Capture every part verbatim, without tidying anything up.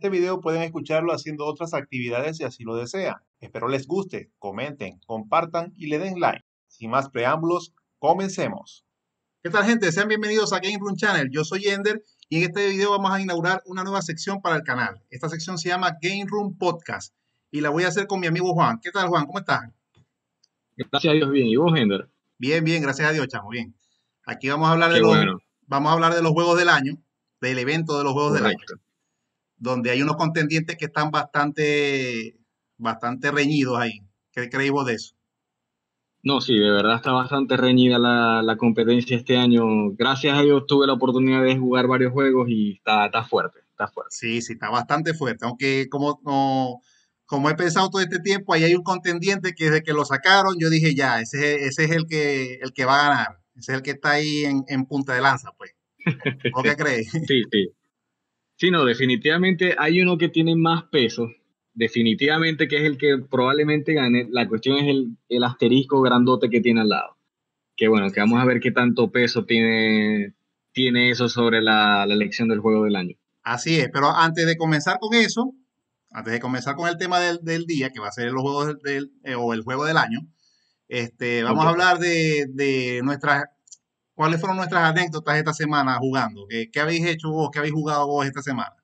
Este video pueden escucharlo haciendo otras actividades si así lo desean. Espero les guste, comenten, compartan y le den like. Sin más preámbulos, comencemos. ¿Qué tal, gente? Sean bienvenidos a Game Room Channel. Yo soy Ender y en este video vamos a inaugurar una nueva sección para el canal. Esta sección se llama Game Room Podcast y la voy a hacer con mi amigo Juan. ¿Qué tal, Juan? ¿Cómo estás? Gracias a Dios, bien. ¿Y vos, Ender? Bien, bien, gracias a Dios, chamo, bien. Aquí vamos a hablar de Qué los, bueno, vamos a hablar de los juegos del año, del evento de los juegos del año, correcto. donde hay unos contendientes que están bastante, bastante reñidos ahí. ¿Qué creéis vos de eso? No, sí, de verdad está bastante reñida la, la competencia este año. Gracias a Dios tuve la oportunidad de jugar varios juegos y está, está fuerte, está fuerte. Sí, sí, está bastante fuerte. Aunque como, no- como he pensado todo este tiempo, ahí hay un contendiente que desde que lo sacaron, yo dije ya, ese, es- ese es el que, el que va a ganar. Ese es el que está ahí en, en punta de lanza, pues. ¿Vos qué crees? Sí, sí. Sí, no, definitivamente hay uno que tiene más peso, definitivamente que es el que probablemente gane. La cuestión es el, el asterisco grandote que tiene al lado. Que bueno, que Sí, vamos sí. a ver qué tanto peso tiene, tiene eso sobre la, la elección del juego del año. Así es, pero antes de comenzar con eso, antes de comenzar con el tema del, del día, que va a ser los juegos del, del- eh, o el juego del año, este, vamos Ok. a hablar de, de nuestras, cuáles fueron nuestras anécdotas esta semana jugando. ¿Qué, qué habéis hecho vos? ¿Qué habéis jugado vos esta semana?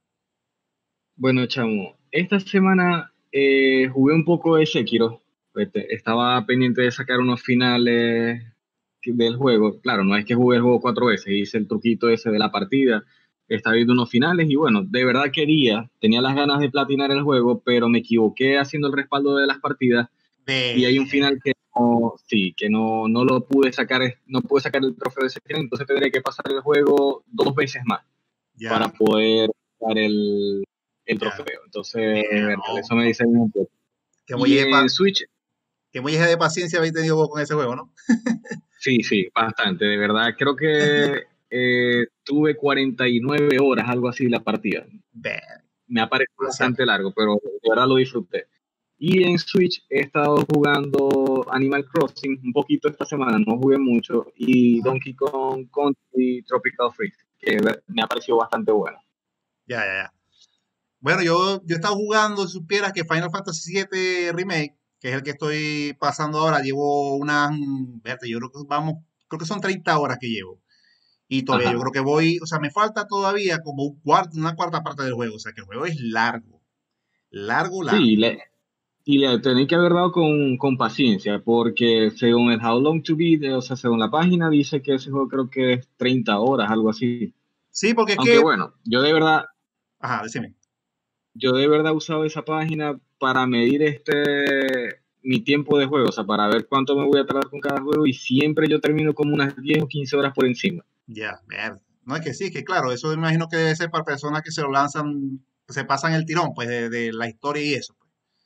Bueno, chamo, esta semana eh, jugué un poco de Sekiro. Este, estaba pendiente de sacar unos finales del juego. Claro, no es que jugué el juego cuatro veces, hice el truquito ese de la partida. Estaba viendo unos finales y bueno, de verdad quería, tenía las ganas de platinar el juego, pero me equivoqué haciendo el respaldo de las partidas y hay un De, final que no, sí, que no, no lo pude sacar, no pude sacar el trofeo de Sekiro, entonces tendré que pasar el juego dos veces más para ya, poder dar el, el ya. trofeo. Entonces, Mira, Bertal, no, eso me dice un poco. qué Y molleje, en pa- Switch, qué molleje de paciencia habéis tenido vos con ese juego, ¿no? sí, sí, bastante, de verdad. Creo que eh, tuve cuarenta y nueve horas, algo así, la partida. Ve, Me ha parecido demasiado. bastante largo, pero de verdad lo disfruté. Y en Switch he estado jugando Animal Crossing un poquito esta semana, no jugué mucho, y Ajá. Donkey Kong Country Tropical Freeze, que me ha parecido bastante bueno. Ya, ya, ya. Bueno, yo, yo he estado jugando, si supieras que Final Fantasy siete Remake, que es el que estoy pasando ahora, llevo unas, mm, vete, yo creo que vamos, creo que son treinta horas que llevo. Y todavía yo Ajá. creo que voy, o sea, me falta todavía como un cuarto, una cuarta parte del juego. O sea, que el juego es largo, largo, largo. Sí, le, y le tenéis que haber dado con, con paciencia, porque según el How Long to Beat, eh, o sea, según la página, dice que ese juego creo que es treinta horas, algo así. Sí, porque es Aunque que, bueno, yo de verdad, ajá, decime. yo de verdad he usado esa página para medir este mi tiempo de juego, o sea, para ver cuánto me voy a tardar con cada juego, y siempre yo termino como unas diez o quince horas por encima. Ya, ver. No es que sí, es que claro, eso me imagino que debe ser para personas que se lo lanzan, que se pasan el tirón, pues, de, de la historia y eso, pues.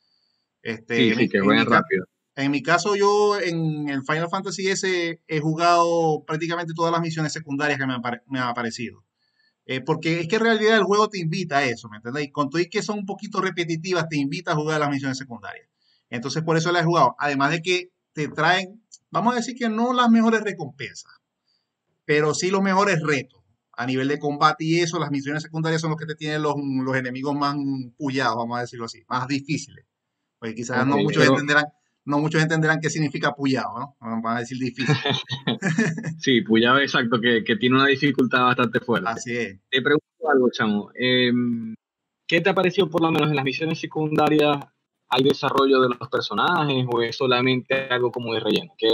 Este, Sí, en mi, sí, que en jueguen mi, ca- rápido. en mi caso, yo en el Final Fantasy S he jugado prácticamente todas las misiones secundarias que me han, apare- me han aparecido. Eh, porque es que en realidad el juego te invita a eso, ¿me entendéis? Con todo y que son un poquito repetitivas, te invita a jugar las misiones secundarias. Entonces, por eso las he jugado. Además de que te traen, vamos a decir que no las mejores recompensas, pero sí los mejores retos. A nivel de combate y eso, las misiones secundarias son los que te tienen los, los enemigos más pullados, vamos a decirlo así, más difíciles. Porque quizás Ok, no muchos pero entenderán, no muchos entenderán qué significa pullado, ¿no? Van a decir difícil. sí, pues ya ves exacto que, que tiene una dificultad bastante fuerte. Así es. Te pregunto algo, chamo. em, ¿Qué te ha parecido por lo menos en las misiones secundarias? ¿Hay desarrollo de los personajes o es solamente algo como de relleno? Que,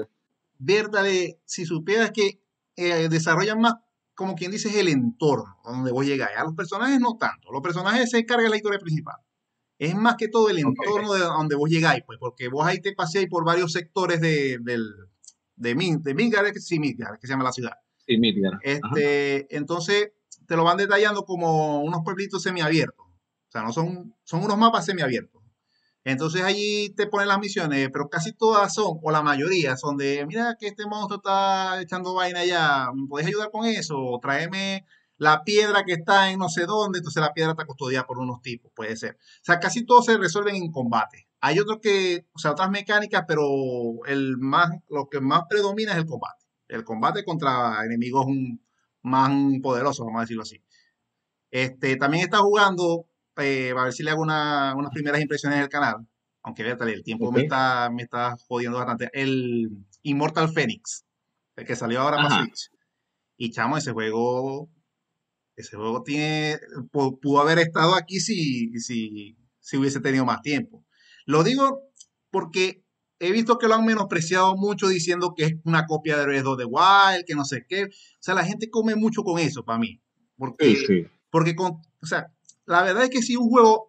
Verdad, si supieras que eh, desarrollan más, como quien dice, es el entorno a donde vos llegáis. A los personajes no tanto. Los personajes se cargan la historia principal. Es más que todo el ok, entorno de donde vos llegáis, pues, porque vos ahí te paseáis por varios sectores de, del, de, Min, de Midgard, que sí, Midgard, que se llama la ciudad. sí, Midgar. Ajá. Este, entonces, te lo van detallando como unos pueblitos semiabiertos. O sea, no son, son unos mapas semiabiertos. Entonces allí te ponen las misiones, pero casi todas son, o la mayoría, son de, mira que este monstruo está echando vaina allá, ¿me podés ayudar con eso? O tráeme la piedra que está en no sé dónde, entonces la piedra está custodiada por unos tipos, puede ser. O sea, casi todos se resuelven en combate. Hay otros que, o sea, otras mecánicas, pero el más, lo que más predomina es el combate. El combate contra enemigos mm, más poderosos, vamos a decirlo así. Este, también está jugando. eh, a ver si le hago una- unas primeras impresiones del canal. Aunque vétale, el tiempo Ok. me está, me está jodiendo bastante. El Immortal Phoenix, el que salió ahora para Ajá. Switch. Y chamo, ese juego, ese juego tiene, pu- pudo haber estado aquí si, si, si hubiese tenido más tiempo. Lo digo porque he visto que lo han menospreciado mucho diciendo que es una copia de Breath of the Wild, que no sé qué. O sea, la gente come mucho con eso para mí. Sí, Porque, sí. porque con, o sea, la verdad es que si un juego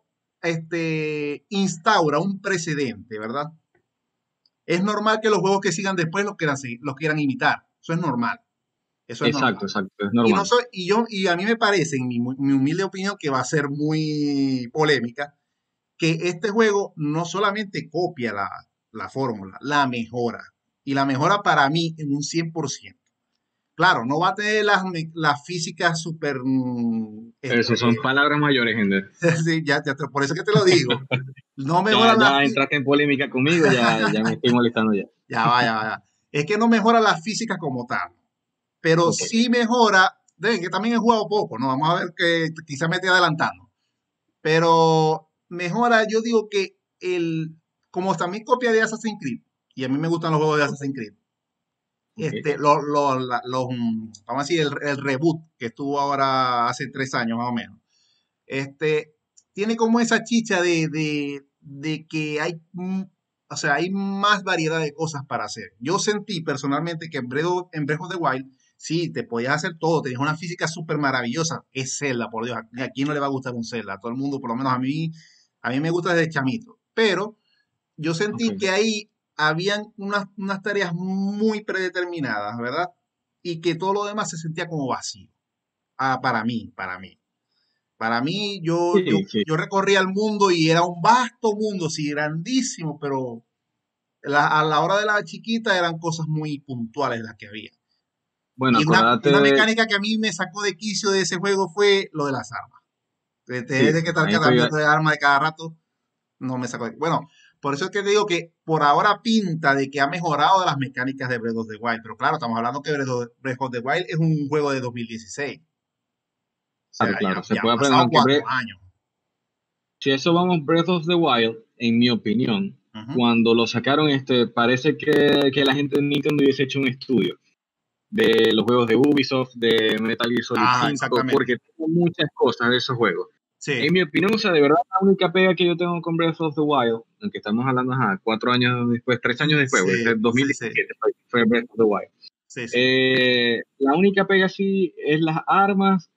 este, instaura un precedente, ¿verdad? Es normal que los juegos que sigan después los quieran, seguir- los quieran imitar. Eso es normal. Eso es Exacto, normal. exacto. Es Y no normal. soy, y yo, y a mí me parece, en mi, mu- mi humilde opinión, que va a ser muy polémica, que este juego no solamente copia la, la fórmula, la mejora. Y la mejora para mí en un cien por ciento. Claro, no va a tener las, me- las físicas súper, mm, Eso son este, palabras mayores, Ender. sí, ya, ya te- por eso que te lo digo. No Ya, mejora las ya fí- entraste en polémica conmigo, ya, ya me estoy molestando ya. ya va, ya va, ya. Es que no mejora las físicas como tal, pero Ok. sí mejora, de que también he jugado poco, ¿no? Vamos a ver que quizás me estoy adelantando. Pero mejora, yo digo que el, como también copia de Assassin's Creed, y a mí me gustan los juegos de Ok. Assassin's Creed, Ok. este, lo- lo- la- los, mm, vamos a decir, el, el reboot que estuvo ahora hace tres años más o menos, este, tiene como esa chicha de, de, de que hay, mm, o sea, hay más variedad de cosas para hacer. Yo sentí personalmente que en Breath of, en Breath of the Wild, sí, te podías hacer todo, tenías una física súper maravillosa. Es Zelda, por Dios, ¿a quién no le va a gustar un Zelda? A todo el mundo, por lo menos a mí, a mí me gusta desde chamito. Pero yo Ok. sentí que ahí habían unas, unas tareas muy predeterminadas, ¿verdad? Y que todo lo demás se sentía como vacío. Ah, para mí, para mí. Para mí, yo, yo, Sí, sí. yo recorría el mundo y era un vasto mundo, sí, grandísimo, pero la- a la hora de la chiquita eran cosas muy puntuales las que había. Bueno, Y una, y una acordate, mecánica que a mí me sacó de quicio de ese juego fue lo de las armas. De tener sí, de que sí, estar ahí estoy, cambiando de arma de cada rato, no me sacó de... Bueno, por eso es que te digo que por ahora pinta de que ha mejorado las mecánicas de Breath of the Wild. Pero claro, estamos hablando que Breath of, Breath of the Wild es un juego de dos mil dieciséis. O sea, claro, ya, claro, se ya han puede aprender, pasado aunque cuatro Bre- años. si eso vamos Breath of the Wild, en mi opinión, Ujú. cuando lo sacaron, este, parece que, que la gente de Nintendo hubiese hecho un estudio de los juegos de Ubisoft, de Metal Gear Solid Ah, cinco, exactamente. porque tengo muchas cosas de esos juegos. En Sí, mi opinión, o sea, de verdad, la única pega que yo tengo con Breath of the Wild, aunque estamos hablando, ajá, cuatro años después, tres años después, porque ese sí, es sí, sí, dos mil diecisiete fue fue Breath of the Wild. sí, sí. Eh, la única pega sí es las armas,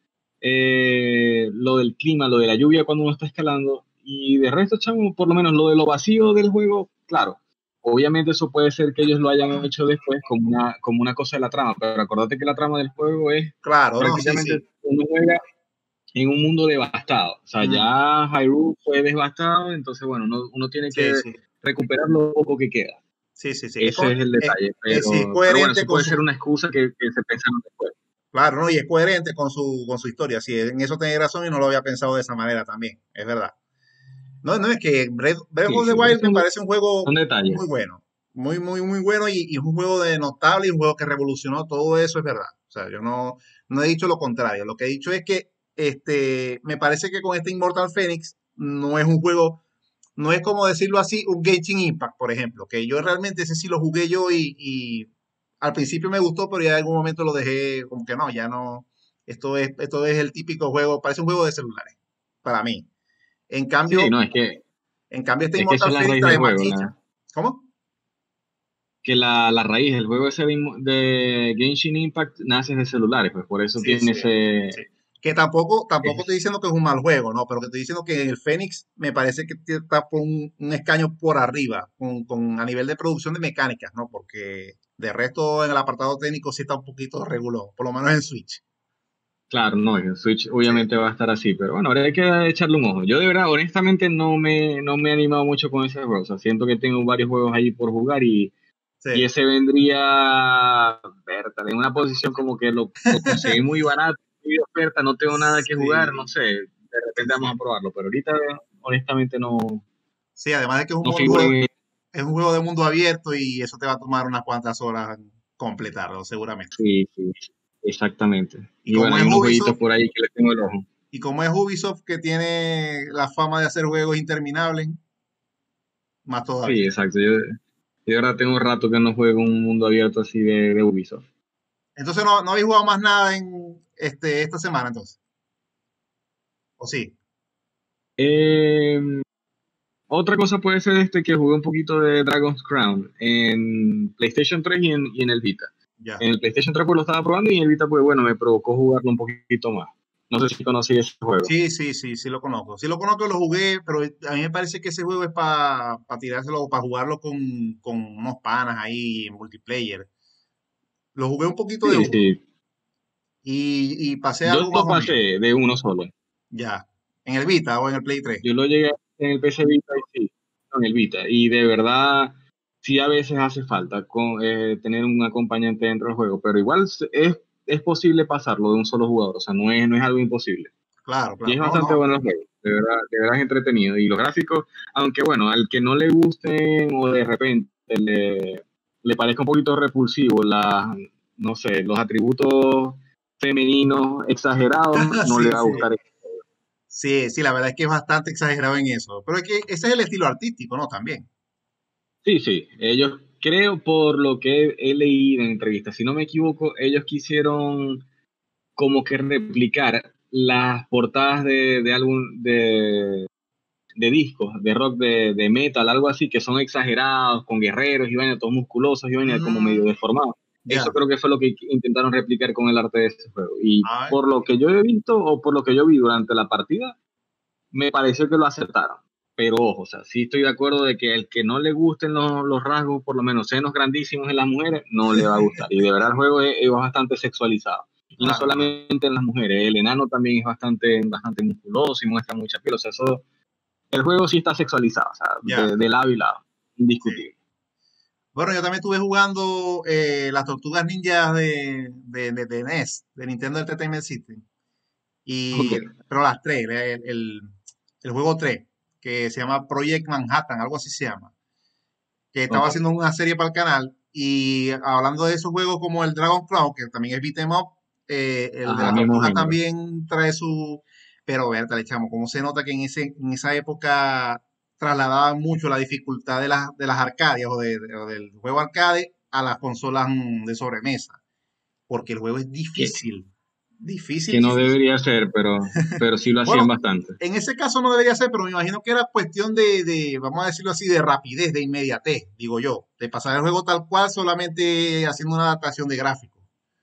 eh, lo del clima, lo de la lluvia cuando uno está escalando, y de resto, chamo, por lo menos lo de lo vacío del juego, claro. Obviamente eso puede ser que ellos lo hayan hecho después como una, como una cosa de la trama, pero acordate que la trama del juego es Claro, no, sí, prácticamente sí. uno juega en un mundo devastado. O sea, Ujú. ya Hyrule fue devastado, entonces bueno, uno, uno tiene Sí, que sí, recuperar lo poco que queda. sí, sí, sí. Es, Ese co- es el es, detalle, es- sí, es pero, pero bueno, coherente eso con puede ser su, una excusa que, que se pensaron después. claro, ¿no? Y es coherente con su, con su historia. Sí, en eso tenés razón y no lo había pensado de esa manera también. Es verdad. No, no, es que Breath, Breath Sí, of the sí, Wild me son, de- parece un juego son detalles. muy bueno. Muy, muy, muy bueno y, y es un juego de notable y un juego que revolucionó todo eso, es verdad. O sea, yo no, no he dicho lo contrario. Lo que he dicho es que este, me parece que con este Immortal Phoenix no es un juego, no es como decirlo así, un Genshin Impact, por ejemplo, que yo realmente ese sí lo jugué yo y, y al principio me gustó, pero ya en algún momento lo dejé como que no, ya no. Esto es, esto es el típico juego, parece un juego de celulares, para mí. En Sí, cambio, no, es que, en cambio, este es que eso Immortal es la Phoenix raíz del trae más juego, chicha. la, ¿Cómo? que la, la raíz del juego ese de, Im- de Genshin Impact nace de celulares, pues por eso Sí, tiene sí, ese, sí. Que tampoco, tampoco estoy ese- diciendo que es un mal juego, ¿no? Pero que estoy diciendo que el Fénix me parece que t- está por un, un escaño por arriba, con, con- a nivel de producción de mecánicas, ¿no? Porque de resto en el apartado técnico sí está un poquito regulado, por lo menos en Switch. claro, no, en Switch Sí, obviamente va a estar así, pero bueno, ahora hay que echarle un ojo. Yo de verdad, honestamente, no me, no me he animado mucho con ese juego. O sea, siento que tengo varios juegos ahí por jugar y, y sí. ese vendría, Berta, en una posición como que lo, lo conseguí muy barato, muy de oferta, no tengo nada que jugar, no Sí, sé, de sí, repente vamos sí. a probarlo, pero ahorita honestamente no, Sí, además de que es un no mundo, figura en... es un juego de mundo abierto y eso te va a tomar unas cuantas horas completarlo, seguramente. Sí, sí, exactamente. Y Y bueno, como hay es unos jueguitos Ubisoft, por ahí que les tengo el ojo. Y como es Ubisoft que tiene la fama de hacer juegos interminables, más Sí, todavía. exacto. Yo, yo ahora tengo un rato que no juego un mundo abierto así de, de Ubisoft. Entonces no, no habéis jugado más nada en este, esta semana, entonces. ¿O sí? Eh, Otra cosa puede ser este que jugué un poquito de Dragon's Crown en PlayStation tres y en, y en el Vita. Ya. En el PlayStation tres pues lo estaba probando y en el Vita pues bueno, me provocó jugarlo un poquito más. No sé si conocí ese juego. Sí, sí, sí, sí lo conozco. Sí lo conozco, lo jugué, pero a mí me parece que ese juego es para tirárselo, para jugarlo con, con unos panas ahí en multiplayer. Lo jugué un poquito de Sí, uno sí. y, y pasé Yo algo más lo o menos. pasé de uno solo. Ya. En el Vita o en el Play tres. Yo lo llegué en el P C Vita y sí, en el Vita. Y de verdad, sí a veces hace falta con, eh, tener un acompañante dentro del juego, pero igual se- es, es posible pasarlo de un solo jugador, o sea, no es, no es algo imposible. Claro, Y claro. es No, bastante no. bueno el juego, de verdad, de verdad es entretenido. Y los gráficos, aunque bueno, al que no le gusten o de repente le, le parezca un poquito repulsivo la, no sé, los atributos femeninos exagerados, no le Sí, va a sí. gustar. Sí, sí, la verdad es que es bastante exagerado en eso. Pero es que ese es el estilo artístico, ¿no? También. Sí, sí, ellos creo por lo que he, he leído en entrevistas, si no me equivoco, ellos quisieron como que replicar las portadas de, de álbum de, de discos, de rock, de, de metal, algo así, que son exagerados, con guerreros y vaina, todos musculosos y vaina, como medio Mm, deformados. Eso ya. creo que fue lo que intentaron replicar con el arte de ese juego. Y A ver. por lo que yo he visto o por lo que yo vi durante la partida, me pareció que lo acertaron. Pero ojo, o sea, sí estoy de acuerdo de que el que no le gusten los, los rasgos, por lo menos senos grandísimos en las mujeres, no le va a gustar. Y de verdad el juego es, es bastante sexualizado. Y no Claro, claro. solamente en las mujeres, el enano también es bastante, bastante musculoso y muestra mucha piel. O sea, eso, el juego sí está sexualizado, o sea, Ya. de, de lado y lado, Sí. indiscutible. Bueno, yo también estuve jugando eh, las Tortugas Ninjas de, de, de, de N E S, de Nintendo Entertainment System. Ok, Y, pero las tres, el, el, el juego tres que se llama Project Manhattan, algo así se llama, que estaba ok. haciendo una serie para el canal. Y hablando de esos juegos como el Dragon Cloud, que también es beat'em up, eh, el de Ajá, las mismo tortugas género. también trae su... Pero, verdad, le echamos, cómo se nota que en, ese, en esa época trasladaban mucho la dificultad de las, de las arcadias o, de- de- o del juego arcade a las consolas mm, de sobremesa, porque el juego es Que, difícil, difícil, que no difícil. debería ser, pero, pero sí lo hacían Bueno, bastante. en ese caso no debería ser, pero me imagino que era cuestión de, de, vamos a decirlo así, de rapidez, de inmediatez, digo yo, de pasar el juego tal cual solamente haciendo una adaptación de gráfico,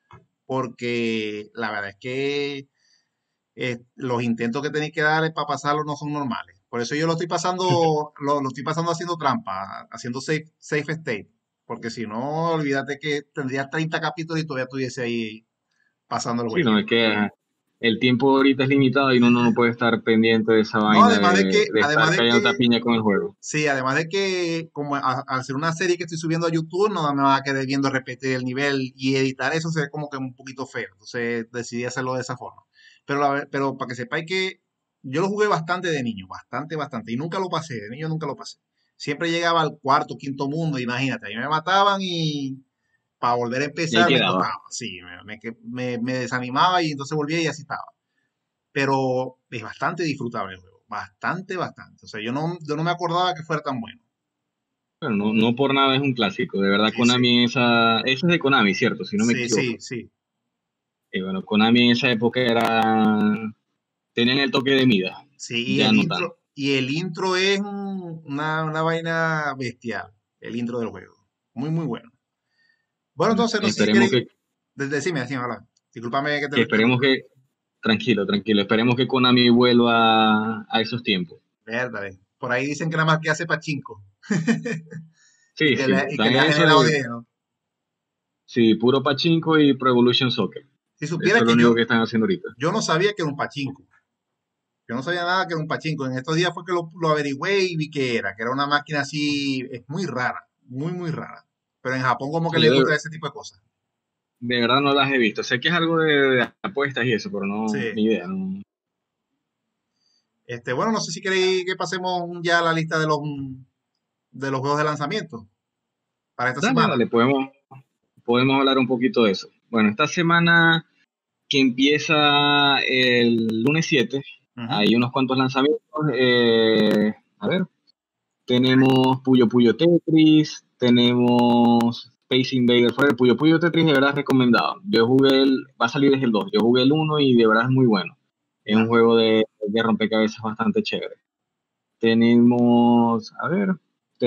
porque la verdad es que eh, los intentos que tenéis que darle para pasarlo no son normales. Por eso yo lo estoy pasando, lo, lo estoy pasando haciendo trampa, haciendo safe, safe state, porque si no, olvídate que tendría treinta capítulos y todavía estuviese ahí pasando el Sí, juego. no, es que ajá, el tiempo ahorita es limitado y uno no puede estar pendiente de esa No, vaina además de de, que, de además estar de callando que piña con el juego. sí, además de que como a- al ser una serie que estoy subiendo a YouTube, no me va a quedar viendo repetir el nivel y editar eso se ve como que un poquito feo. Entonces decidí hacerlo de esa forma. Pero, la ver- pero para que sepáis que yo lo jugué bastante de niño, bastante, bastante. Y nunca lo pasé, de niño nunca lo pasé. Siempre llegaba al cuarto, quinto mundo, imagínate. Ahí me mataban y para volver a Y ahí empezar me quedaba. tocaba. Sí, me, me, que- me- me desanimaba y entonces volvía y así estaba. Pero es bastante disfrutable el juego. Bastante, bastante. O sea, yo no, yo no me acordaba que fuera tan bueno. Bueno, no, no por nada es un clásico. De verdad, Sí, sí. Konami, esa, eso es de Konami, ¿cierto? Si no me Sí, sí, equivoco. sí. Y bueno, Konami en esa época era, tenían el toque de Mida, Sí, y ya el no tanto. intro, y el intro es un- una, una vaina bestial, el intro del juego. Muy, muy bueno. Bueno, Bueno, entonces, no sé si esperemos queréis. que, de- Decime, decime, habla. Discúlpame que te que lo esperemos interrumpa. que, tranquilo, tranquilo, esperemos que Konami vuelva a esos tiempos. Verdad, por ahí dicen que nada más que hace pachinko. Y Sí, que sí, le, y que están le en ha eso generado de, dinero. sí, puro pachinko y Pro Evolution Soccer. Si Eso supiera es lo que único yo, que están haciendo ahorita. yo no sabía que era un pachinko. Yo no sabía nada que era un pachinko. En estos días fue que lo, lo averigüé y vi que era, que era una máquina así, es muy rara, muy, muy rara. Pero en Japón como que Sí, les yo de, gusta ese tipo de cosas. de verdad no las he visto. Sé que es algo de, de apuestas y eso, pero no, Sí. ni idea. No. Este, bueno, no sé si queréis que pasemos ya a la lista de los, de los juegos de lanzamiento para esta Dale, semana. dale, podemos, podemos hablar un poquito de eso. Bueno, esta semana que empieza el lunes siete. Ujú. Hay unos cuantos lanzamientos. eh, a ver, tenemos Puyo Puyo Tetris, tenemos Space Invaders Forever. Puyo Puyo Tetris de verdad es recomendado. Yo jugué el, va a salir desde el dos. Yo jugué el uno y de verdad es muy bueno. Es un Ya. juego de, de rompecabezas bastante chévere. Tenemos, a ver,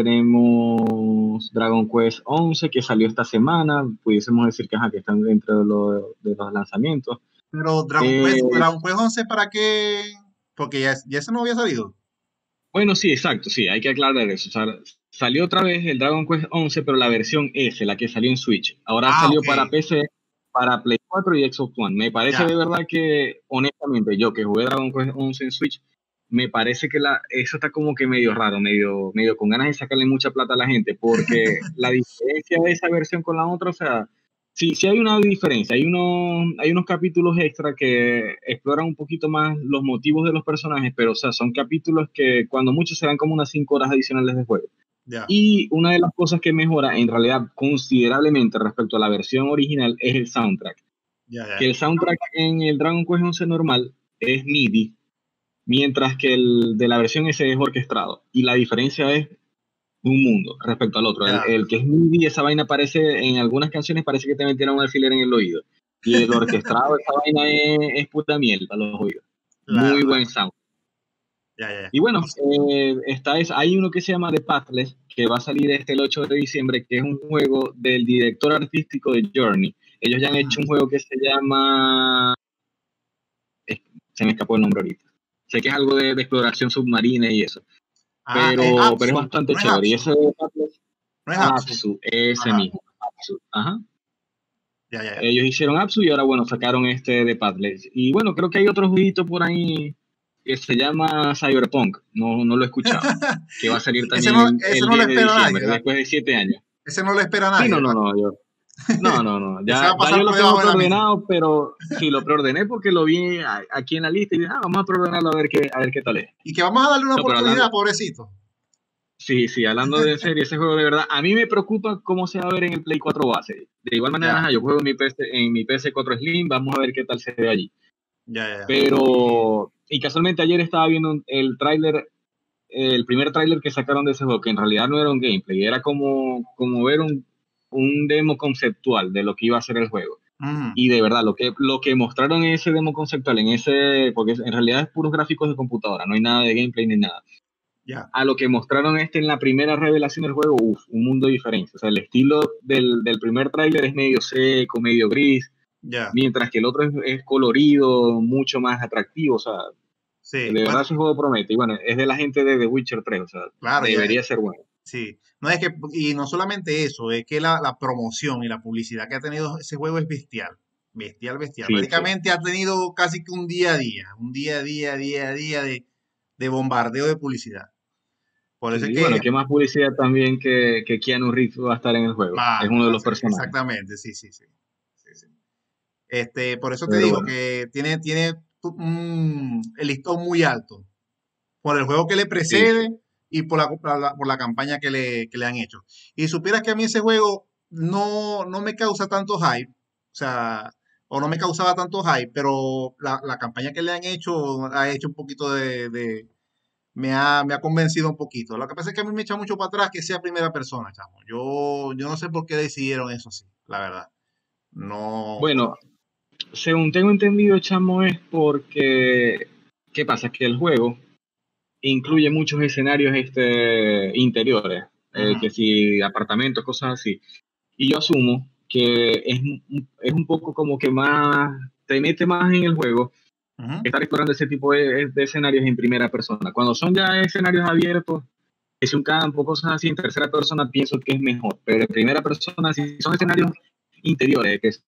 tenemos Dragon Quest once que salió esta semana. Pudiésemos decir que, ajá, que están dentro de, lo- de los lanzamientos. Pero Dragon Eh, Quest, Dragon Quest once, ¿para qué? Porque ya, ya eso no había salido. bueno, sí, exacto, sí, hay que aclarar eso. O sea, salió otra vez el Dragon Quest once, pero la versión S, la que salió en Switch. Ahora Ah, salió ok. para P C, para Play cuatro y Xbox One. Me parece Ya. de verdad que, honestamente, yo que jugué Dragon Quest once en Switch, me parece que la, eso está como que medio raro, medio, medio con ganas de sacarle mucha plata a la gente, porque la diferencia de esa versión con la otra, o sea, sí, sí hay una diferencia, hay unos, hay unos capítulos extra que exploran un poquito más los motivos de los personajes, pero o sea, son capítulos que cuando mucho serán como unas cinco horas adicionales de juego. Ya. Y una de las cosas que mejora en realidad considerablemente respecto a la versión original es el soundtrack. Ya, Que ya. el soundtrack en el Dragon Quest once normal es MIDI, mientras que el de la versión S es orquestado. Y la diferencia es un mundo respecto al otro. El, Ya. el que es MIDI, esa vaina parece, en algunas canciones parece que te metieron un alfiler en el oído. Y el orquestado, esa vaina es, es puta miel para los oídos. Claro, Muy buen claro. sound. Ya, ya, ya. Y bueno, eh, está es, hay uno que se llama The Pathless, que va a salir este el ocho de diciembre, que es un juego del director artístico de Journey. Ellos ya han hecho un Ujú. juego que se llama... eh, se me escapó el nombre ahorita. Sé que es algo de, de exploración submarina y eso. Ah, es Pero, pero es Apsu. bastante No es chévere. Y Apsu. ese de Pathless, No es Apsu. Apsu, ese Ajá. mismo. Apsu, ajá. Ya, ya, ya. Ellos hicieron Apsu y ahora, bueno, sacaron este de Padlet. Y bueno, creo que hay otro jueguito por ahí que se llama Cyberpunk. No, no lo he escuchado. Que va a salir Ese también no, el, ese el no lo diez de espera nadie, diciembre, ¿verdad? después de siete años. Ese no lo espera Sí, nadie, no, no, ¿verdad? no, yo. No, no, no. Ese va Ya, a ya pasar yo por lo debajo tengo de la mesa. preordenado, pero sí, lo preordené porque lo vi a- aquí en la lista y dije, ah, vamos a preordenarlo a ver qué, a ver qué tal es. Y que vamos a darle una No, pero hablando, oportunidad, pobrecito. sí, sí, hablando de serie, ese juego de verdad, a mí me preocupa cómo se va a ver en el Play cuatro base. De igual manera, Ya, ajá, yo juego en mi P C, en mi P C cuatro Slim, vamos a ver qué tal se ve allí. ya, ya, ya. Pero, y casualmente ayer estaba viendo un- el tráiler, el primer tráiler que sacaron de ese juego, que en realidad no era un gameplay, era como, como ver un, un demo conceptual de lo que iba a ser el juego. Ujú. Y de verdad, lo que, lo que mostraron en ese demo conceptual, en ese, porque en realidad es puros gráficos de computadora, no hay nada de gameplay ni nada. Ya, A lo que mostraron este en la primera revelación del juego, uff, un mundo diferente. O sea, el estilo del, del primer tráiler es medio seco, medio gris, ya. mientras que el otro es, es colorido, mucho más atractivo. O sea, de Sí, verdad bueno, ese juego promete. Y bueno, es de la gente de The Witcher tres, o sea, claro, ya, debería ser bueno. sí. No es que, y no solamente eso, es que la, la promoción y la publicidad que ha tenido ese juego es bestial. Bestial, bestial. Sí, sí. Prácticamente ha tenido casi que un día a día, un día a día, día a día de, de bombardeo de publicidad. Por eso es Y que bueno, qué más publicidad también que, que Keanu Reeves va a estar en el juego. Es va, uno de va a los ser, personajes. exactamente, sí, sí, sí. Sí, sí. Este, por eso te Pero digo bueno, que tiene, tiene tu- un- el listón muy alto. Por el juego que le sí, sí. precede y por la, por la, por la campaña que le, que le han hecho. Y supieras que a mí ese juego no, no me causa tanto hype, o sea, o no me causaba tanto hype, pero la, la campaña que le han hecho ha hecho un poquito de, de- me ha, me ha convencido un poquito. Lo que pasa es que a mí me echa mucho para atrás que sea primera persona, chamo. Yo, yo no sé por qué decidieron eso así, la verdad. No, no. Bueno, según tengo entendido, chamo, es porque, ¿qué pasa? Que el juego incluye muchos escenarios este, interiores, eh, Ujú, que si apartamentos, cosas así. Y yo asumo que es, un- es un poco como que más, te mete más en el juego ujú. estar explorando ese tipo de, de escenarios en primera persona. Cuando son ya escenarios abiertos, que es un campo, cosas así, en tercera persona pienso que es mejor, pero en primera persona, si son escenarios interiores, que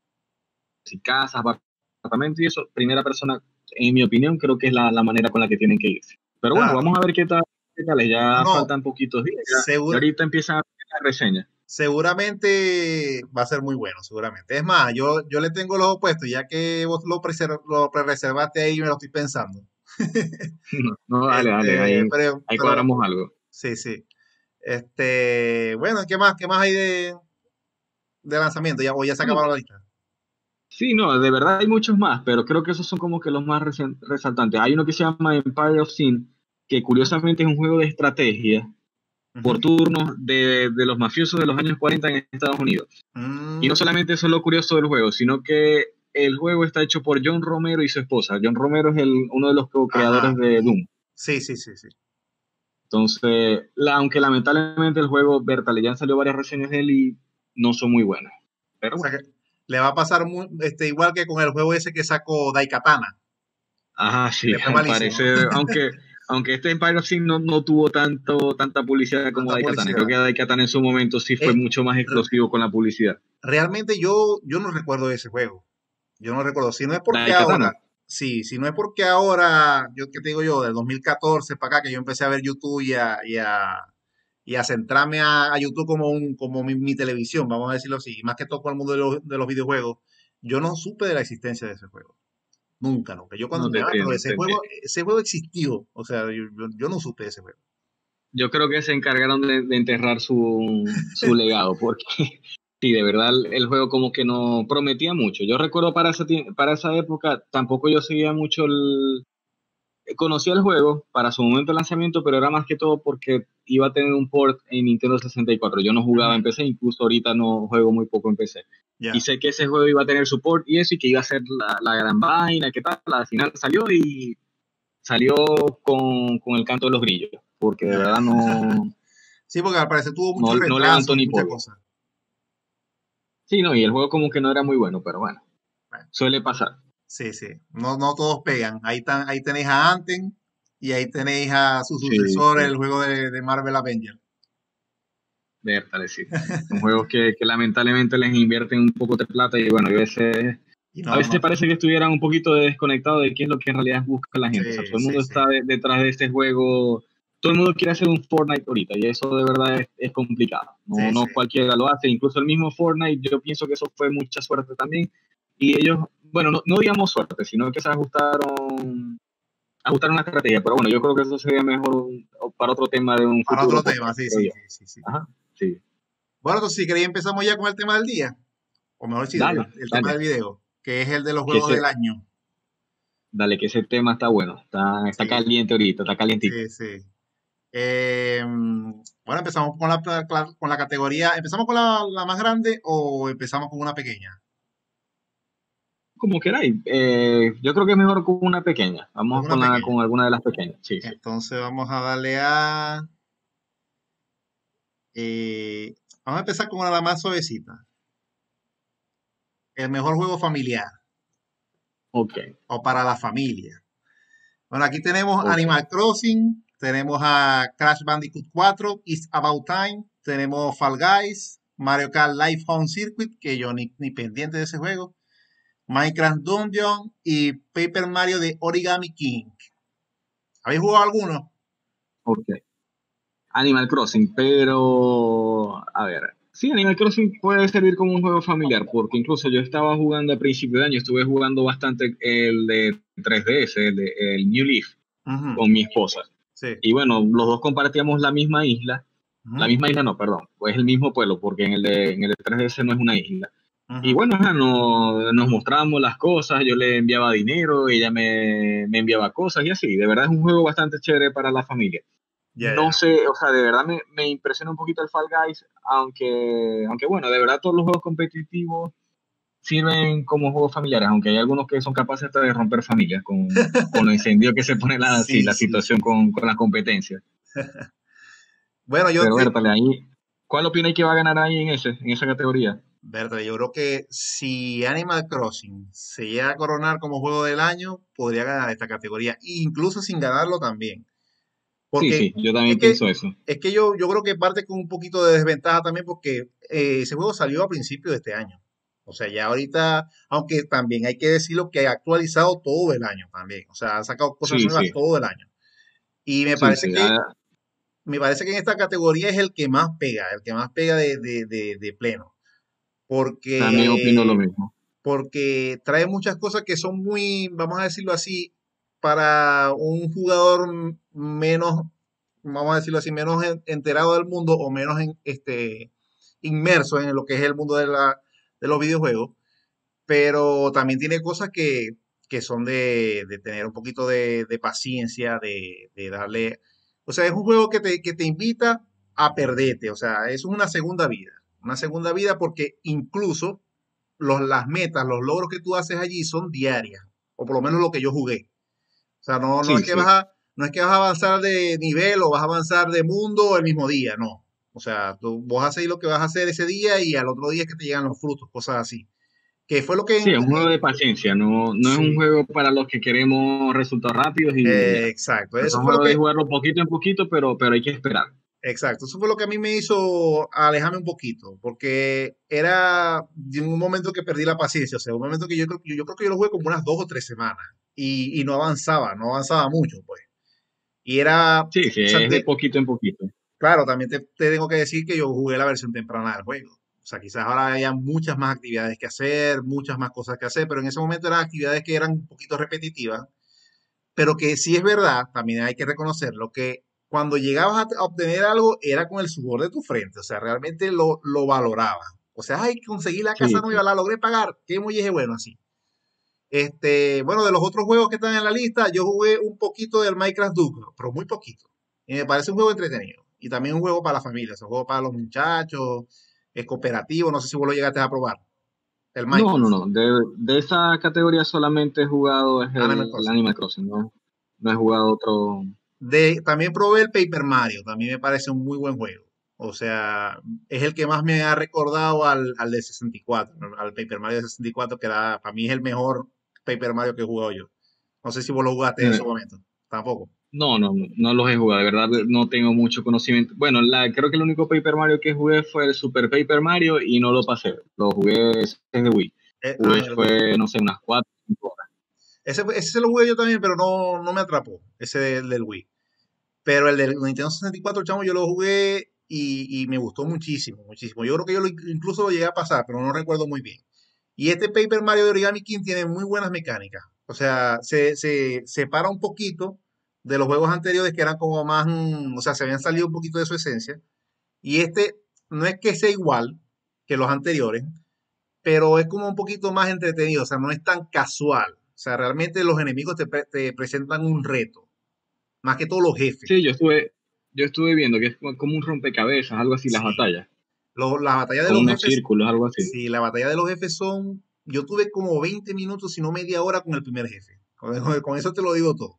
si casas, apartamentos y eso, primera persona, en mi opinión, creo que es la, la manera con la que tienen que irse. Pero bueno, Claro. vamos a ver qué tal, qué tal es. No, Ya no. faltan poquitos días, ya, ya Seguro, ahorita empieza la reseña. seguramente va a ser muy bueno, seguramente. Es más, yo, yo le tengo los opuestos, ya que vos lo, preser- lo pre-reservaste ahí, me lo estoy pensando. No, no, dale, dale, Este, ahí, pero, ahí pero, cuadramos algo. sí, sí. Este, bueno, ¿qué más? ¿Qué más hay de, de lanzamiento? Ya, o ya se Bueno, acabaron la lista. Sí, no, de verdad hay muchos más, pero creo que esos son como que los más resen- resaltantes. Hay uno que se llama Empire of Sin, que curiosamente es un juego de estrategia por Ujú. turnos de, de los mafiosos de los años cuarenta en Estados Unidos. Y no Mm, solamente eso es lo curioso del juego, sino que el juego está hecho por John Romero y su esposa. John Romero es el, uno de los co-creadores ajá. de Doom. Sí, sí, sí, sí. Entonces, la, aunque lamentablemente el juego, Bertale, ya han salido varias reseñas de él y no son muy buenas. Pero O sea bueno, que le va a pasar mu- este, igual que con el juego ese que sacó Daikatana, ajá, que sí, le fue al malísimo. parecer, aunque, aunque este Empire of Sin no, no tuvo tanto, tanta publicidad como Tanta Daikatana. Creo publicidad. que Daikatana en su momento sí fue Eh, mucho más re- explosivo con la publicidad. realmente yo, yo no recuerdo ese juego. Yo no recuerdo. Si no es porque Daikatana, ahora, sí, si no es porque ahora, yo qué te digo yo, del dos mil catorce para acá, que yo empecé a ver YouTube y a, y a, y a centrarme a, a YouTube como, un, como mi, mi televisión, vamos a decirlo así, y más que todo con el mundo de los, de los videojuegos, yo no supe de la existencia de ese juego. Nunca, nunca. Yo cuando no te me ah, pero entiendo. ese te juego, entiendo. ese juego existió. O sea, yo, yo- yo no supe de ese juego. Yo creo que se encargaron de, de enterrar su, su legado, porque sí, de verdad el, el juego como que no prometía mucho. Yo recuerdo para esa, tie- para esa época, tampoco yo seguía mucho el... Conocía el juego para su momento de lanzamiento, pero era más que todo porque iba a tener un port en Nintendo sesenta y cuatro. Yo no jugaba en Ujú. P C, incluso ahorita no juego muy poco en P C. Y Ya. sé que ese juego iba a tener support y eso, y que iba a ser la, la gran vaina, ¿qué tal? Al final salió y salió con, con el canto de los grillos, porque de Ya. verdad no, Sí, porque al parecer tuvo no, muchos no levantó retrasos y ni muchas polvo. cosas. Sí, no, y el juego como que no era muy bueno, pero bueno, Bueno, suele pasar. sí, sí. No, no todos pegan. Ahí, tan, ahí tenéis a Anthem y ahí tenéis a su Sí, sucesor, sí, el juego de, de Marvel Avengers. vértale, sí. Son juegos que, que lamentablemente les invierten un poco de plata y bueno, a veces, Y a no, veces no. parece que estuvieran un poquito desconectados de qué es lo que en realidad busca la gente. O sea, Sí, todo el sí, mundo sí. está de- detrás de este juego, todo el mundo quiere hacer un Fortnite ahorita y eso de verdad es, es complicado. No, Sí, sí. no cualquiera lo hace, incluso el mismo Fortnite, yo pienso que eso fue mucha suerte también. Y ellos, bueno, no, no digamos suerte, sino que se ajustaron ajustar una estrategia, pero bueno, yo creo que eso sería mejor un- para otro tema de un Para futuro otro tema, podcast, sí, creo sí, yo. sí, sí, sí. Ajá, sí. Bueno, entonces si queréis empezamos ya con el tema del día. O mejor dicho, el, Dale, el tema del dale, video, que es el de los que juegos del ese, año. dale, que ese tema está bueno, está, está Sí, caliente ahorita, está calientito. sí, sí. Eh, bueno, empezamos con la, cla- con la categoría. ¿Empezamos con la, la más grande o empezamos con una pequeña? Como queráis. Eh, yo creo que es mejor con una pequeña. Con Vamos una con la, pequeña. con alguna de las pequeñas. Sí, sí. Entonces vamos a darle a... eh, vamos a empezar con una de las más suavecita. El mejor juego familiar Ok, o para la familia. Bueno, aquí tenemos ok. Animal Crossing, tenemos a Crash Bandicoot cuatro, It's About Time, tenemos Fall Guys, Mario Kart Live Home Circuit, que yo ni, ni pendiente de ese juego, Minecraft Dungeon y Paper Mario de Origami King. ¿Habéis jugado alguno? Ok. Animal Crossing, pero a ver, sí, Animal Crossing puede servir como un juego familiar, porque incluso yo estaba jugando a principio de año, estuve jugando bastante el de tres D S, el, de, el New Leaf, Ujú. con mi esposa. Sí. Y bueno, los dos compartíamos la misma isla, la Ujú. misma isla no, perdón, pues el mismo pueblo, porque en el de, en el de tres D S no es una isla. Y Ujú. bueno, ajá, no- nos mostrábamos las cosas, yo le enviaba dinero, ella me, me enviaba cosas y así. De verdad es un juego bastante chévere para la familia. Ya, No ya. sé, o sea, de verdad me, me impresiona un poquito el Fall Guys, aunque, aunque bueno, de verdad todos los juegos competitivos sirven como juegos familiares, aunque hay algunos que son capaces hasta de romper familias con, con lo encendido que se pone la, sí, Sí, la sí, situación sí. con, con la competencia. Bueno, yo, Pero yo, Bertale, ahí, ¿cuál opináis que va a ganar ahí en ese, en esa categoría? Berta, yo creo que si Animal Crossing se llega a coronar como juego del año, podría ganar esta categoría, e incluso sin ganarlo también. Sí, Porque sí, yo es también que, pienso eso. es que yo, yo creo que parte con un poquito de desventaja también porque eh, ese juego salió a principios de este año. O sea, ya ahorita, aunque también hay que decirlo que ha actualizado todo el año también. O sea, ha sacado cosas Sí, nuevas sí, todo el año. Y me sí, parece sí, que, ah, me parece que en esta categoría es el que más pega, el que más pega de, de, de, de pleno. también opino lo Porque, mismo. porque trae muchas cosas que son muy, vamos a decirlo así, para un jugador menos, vamos a decirlo así, menos en- enterado del mundo o menos en, este, inmerso en lo que es el mundo de, la, de los videojuegos. pero también tiene cosas que, que son de, de tener un poquito de, de paciencia, de, de darle, o sea, es un juego que te, que te invita a perderte, o sea, es una segunda vida, una segunda vida porque incluso los, las metas, los logros que tú haces allí son diarias, o por lo menos lo que yo jugué. O sea, no, no Sí, es que vas sí. a, no es que vas a avanzar de nivel o vas a avanzar de mundo el mismo día, no. O sea, tú vas a hacer lo que vas a hacer ese día y al otro día es que te llegan los frutos, cosas así. Que fue lo que Sí, en- es un juego en- de paciencia, no, no es un sí, juego para los que queremos resultados rápidos y eh, ya. exacto. Es Eso un fue lo juego de que, jugarlo poquito en poquito, pero, pero hay que esperar. exacto, eso fue lo que a mí me hizo alejarme un poquito, porque era de un momento que perdí la paciencia, o sea, un momento que yo creo, yo, yo creo que yo lo jugué como unas dos o tres semanas y, y no avanzaba, no avanzaba mucho, pues. Y era, o Sí, sí, sea, es de te- poquito en poquito. claro, también te, te tengo que decir que yo jugué la versión temprana del juego. O sea, quizás ahora haya muchas más actividades que hacer, muchas más cosas que hacer, pero en ese momento eran actividades que eran un poquito repetitivas, pero que sí es verdad, también hay que reconocerlo, que cuando llegabas a, a obtener algo era con el sudor de tu frente, o sea, realmente lo, lo valorabas. O sea, ay, conseguí la casa Sí, nueva, sí. la logré pagar, qué muy bueno así. Este, bueno, de los otros juegos que están en la lista, yo jugué un poquito del Minecraft Duke, pero muy poquito. Y me parece un juego entretenido. Y también un juego para la familia, es un juego para los muchachos, es cooperativo, no sé si vos lo llegaste a probar. El No, no, Minecraft, no. De, de esa categoría solamente he jugado es Animal el, el Crossing. Animal Crossing, ¿no? No he jugado otro. De, también probé el Paper Mario, también me parece un muy buen juego. O sea, es el que más me ha recordado al, al de sesenta y cuatro, ¿no? Al Paper Mario de sesenta y cuatro, que era, para mí es el mejor Paper Mario que he jugado yo. No sé si vos lo jugaste en ese eh, momento. Tampoco. no, no, no los he jugado. De verdad no tengo mucho conocimiento. Bueno, la, creo que el único Paper Mario que jugué fue el Super Paper Mario y no lo pasé. Lo jugué en Wii. Eh, ah, Jugué en el Wii. fue, no sé, unas cuatro, cinco horas. Ese, ese se lo jugué yo también, pero no, no me atrapó, ese del, del Wii. Pero el del Nintendo sesenta y cuatro, chamo, yo lo jugué y, y me gustó muchísimo, muchísimo. Yo creo que yo lo, incluso lo llegué a pasar, pero no recuerdo muy bien. Y este Paper Mario de Origami King tiene muy buenas mecánicas. O sea, se, se separa un poquito de los juegos anteriores que eran como más, mm, o sea, se habían salido un poquito de su esencia. Y este no es que sea igual que los anteriores, pero es como un poquito más entretenido, o sea, no es tan casual. O sea, realmente los enemigos te, pre- te presentan un reto, más que todos los jefes. Sí, yo estuve, yo estuve viendo que es como como un rompecabezas, algo así, las Sí, batallas. Lo- las batallas de Con los unos jefes, círculos, algo así. sí, la batalla de los jefes son, yo tuve como veinte minutos, si no media hora con el primer jefe. Con, con- con eso te lo digo todo.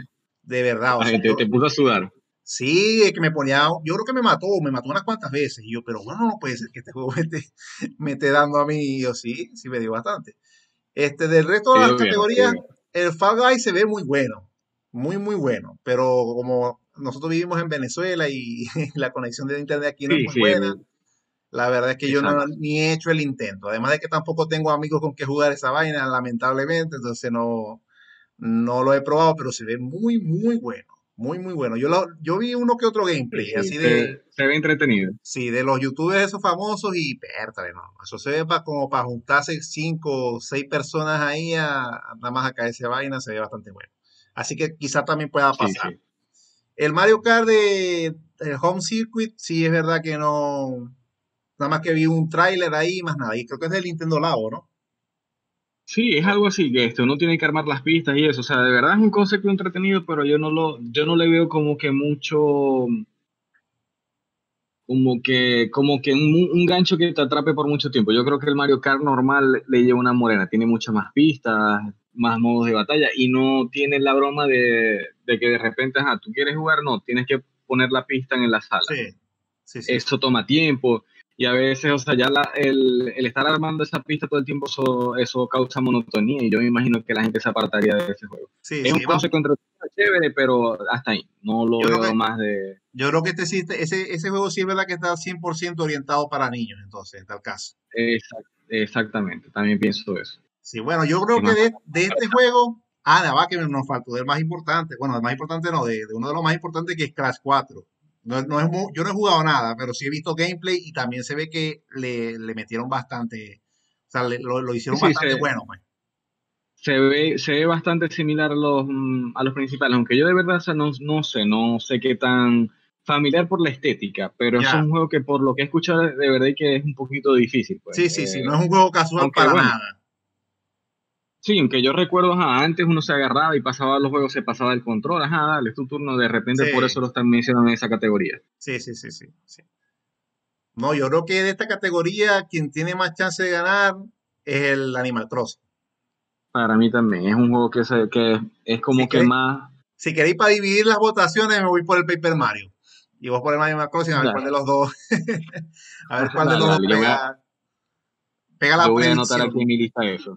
De verdad, o La sea, gente yo, te puso a sudar. sí, es que me ponía, yo creo que me mató, me mató unas cuantas veces. Y yo, pero bueno, no puede ser que este juego me esté, me esté dando a mí. Y yo, sí, sí me dio bastante. Este, del resto Te de las dio guerra, te dio categorías, guerra. el Fall Guys se ve muy bueno, muy, muy bueno, pero como nosotros vivimos en Venezuela y la conexión de internet aquí no es Sí, muy sí, buena, el- la verdad es que yo no exacto. ni he hecho el intento. Además de que tampoco tengo amigos con que jugar esa vaina, lamentablemente, entonces no, no lo he probado, pero se ve muy, muy bueno, muy, muy bueno. Yo, lo- yo vi uno que otro Sí, gameplay, sí, así de, se, se ve entretenido. sí, de los youtubers esos famosos y pértale, no. Eso se ve pa- como para juntarse cinco o seis personas ahí a, a nada más a caerse vaina, se ve bastante bueno. Así que quizá también pueda Sí, pasar. sí. El Mario Kart de, de Home Circuit, sí es verdad que no, nada más que vi un tráiler ahí, más nada. Y creo que es del Nintendo Labo, ¿no? Sí, es algo así que esto, uno tiene que armar las pistas y eso. O sea, de verdad es un concepto entretenido, pero yo no lo, yo no le veo como que mucho, como que, como que un, un gancho que te atrape por mucho tiempo. Yo creo que el Mario Kart normal le lleva una morena, tiene muchas más pistas, más modos de batalla y no tiene la broma de, de que de repente, ajá, tú quieres jugar, no, tienes que poner la pista en la sala. Sí, sí, sí, sí. Eso toma tiempo y a veces, o sea, ya la- el, el estar armando esa pista todo el tiempo, eso, eso causa monotonía y yo me imagino que la gente se apartaría de ese juego. Sí, Es un sí, vamos. concepto entretenido, chévere, pero hasta ahí, no lo Yo creo veo que, más de... yo creo que este, sí- ese, ese juego sí es verdad que está cien por ciento orientado para niños, entonces, en tal caso. exact- exactamente, también pienso eso. Sí, bueno, yo creo Es que más de, de este juego, ah, nada, va que nos faltó del más importante, bueno, del más importante no, de, de uno de los más importantes que es Crash cuatro. No, no es mu- yo no he jugado nada, pero sí he visto gameplay y también se ve que le, le metieron bastante, o sea, le- lo, lo sí, hicieron sí, bastante se, bueno, pues. se ve, se ve bastante similar a los, mm, a los principales, aunque yo de verdad o sea, no, no sé, no sé qué tan familiar por la estética, pero es Ya, un juego que por lo que he escuchado de verdad que es un poquito difícil, pues. sí, sí, sí, no Eh, es un juego casual aunque para bueno, nada. Sí, aunque yo recuerdo, ajá, antes uno se agarraba y pasaba los juegos, se pasaba el control, ajá, dale, es tu turno, de repente por Sí, eso lo están mencionando en esa categoría. sí, sí, sí, sí, sí. No, yo creo que de esta categoría quien tiene más chance de ganar es el Animal Crossing. Para mí también, es un juego que, se, que es Si como que queréis, más, si queréis para dividir las votaciones, me voy por el Paper Mario. Y vos por el Animal Crossing, a ver cuál dale, de los dos, a ver cuál de dale, los dos dale, yo voy a, pega, pega la yo voy a anotar aquí en predicción. mi lista eso.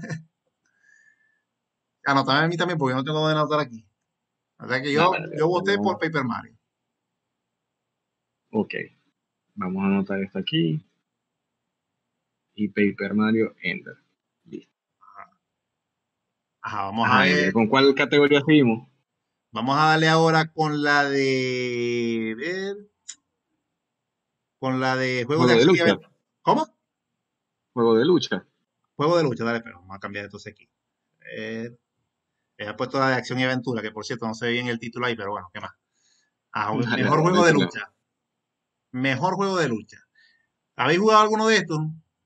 Anotame a mí también, porque yo no tengo dónde anotar aquí. O sea que yo, Dale, dale, yo dale, voté por vamos. Paper Mario. Ok, vamos a anotar esto aquí y Paper Mario Ender. Listo. Ajá, vamos a Ajá, Ender, ver. ¿con cuál categoría seguimos? Vamos a darle ahora con la de. Ver, con la de juegos de Juego de acción y lucha, aventura. ¿Cómo? juego de lucha. Juego de lucha, dale, pero vamos a cambiar entonces aquí. Eh, he puesto la de acción y aventura, que por cierto no se ve bien el título ahí, pero bueno, ¿qué más? Ah, Dale, mejor dale, juego dale, de sí, no. lucha. Mejor juego de lucha. ¿Habéis jugado alguno de estos?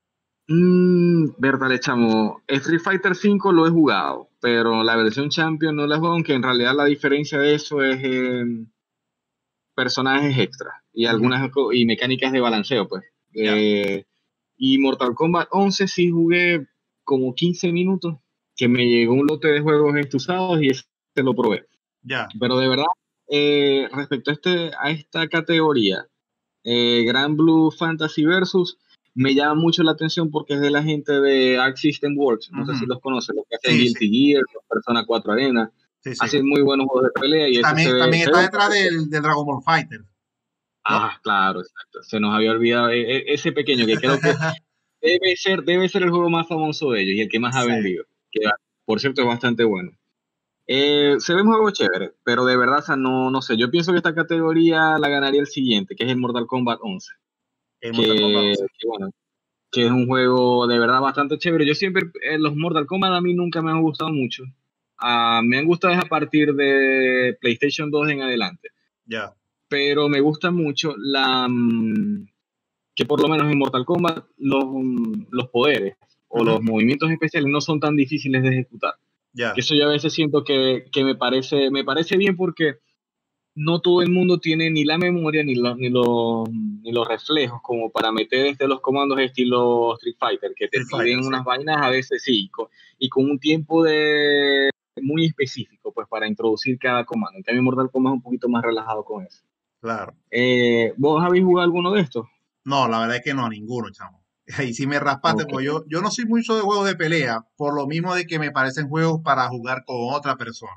Mmm, verdad, chamo. Street Fighter cinco lo he jugado, pero la versión Champion no la he jugado, aunque en realidad la diferencia de eso es eh, personajes extra y Ujú. algunas co- y mecánicas de balanceo, pues. Ya, Eh, y Mortal Kombat once sí jugué como quince minutos, que me llegó un lote de juegos estusados y ese lo probé. ya. Pero de verdad, eh, respecto a, este, a esta categoría, eh, Grand Blue Fantasy Versus me llama mucho la atención porque es de la gente de Arc System Works, no sé si Ujú. los conoces, los que hacen Sí, sí, Guilty Gear, Persona cuatro Arena, sí, sí. hacen muy buenos juegos de pelea y Y ese se también, ve, también se ve está detrás bastante del, chévere. del Dragon Ball Fighter, ¿no? Ah, claro, exacto. Se nos había olvidado e- e- ese pequeño que creo que debe ser, debe ser el juego más famoso de ellos y el que más ha Sí. vendido. Que, por cierto, es bastante bueno. Eh, se ve un juego chévere, pero de verdad, o sea, no, no sé. Yo pienso que esta categoría la ganaría el siguiente, que es el Mortal Kombat once. El Mortal Kombat Que, once. que bueno, que es un juego de verdad bastante chévere. Yo siempre, eh, los Mortal Kombat a mí nunca me han gustado mucho. Ah, me han gustado es a partir de PlayStation dos en adelante. Ya. Pero me gusta mucho la, mm, que por lo menos en Mortal Kombat los, mm, los poderes o Ujú. los movimientos especiales no son tan difíciles de ejecutar. Que Ya. eso yo a veces siento que, que me parece, me parece bien porque no todo el mundo tiene ni la memoria ni, lo- ni, los, ni los reflejos como para meter este, los comandos estilo Street Fighter, que te Street Fighter, piden sí. unas vainas a veces sí, co- y con un tiempo de muy específico pues para introducir cada comando. En cambio Mortal Kombat es un poquito más relajado con eso. Claro. Eh, ¿vos habéis jugado alguno de estos? No, la verdad es que no, ninguno, chamo. Ahí sí me raspaste, Ok. porque yo, yo no soy mucho de juegos de pelea, por lo mismo de que me parecen juegos para jugar con otra persona.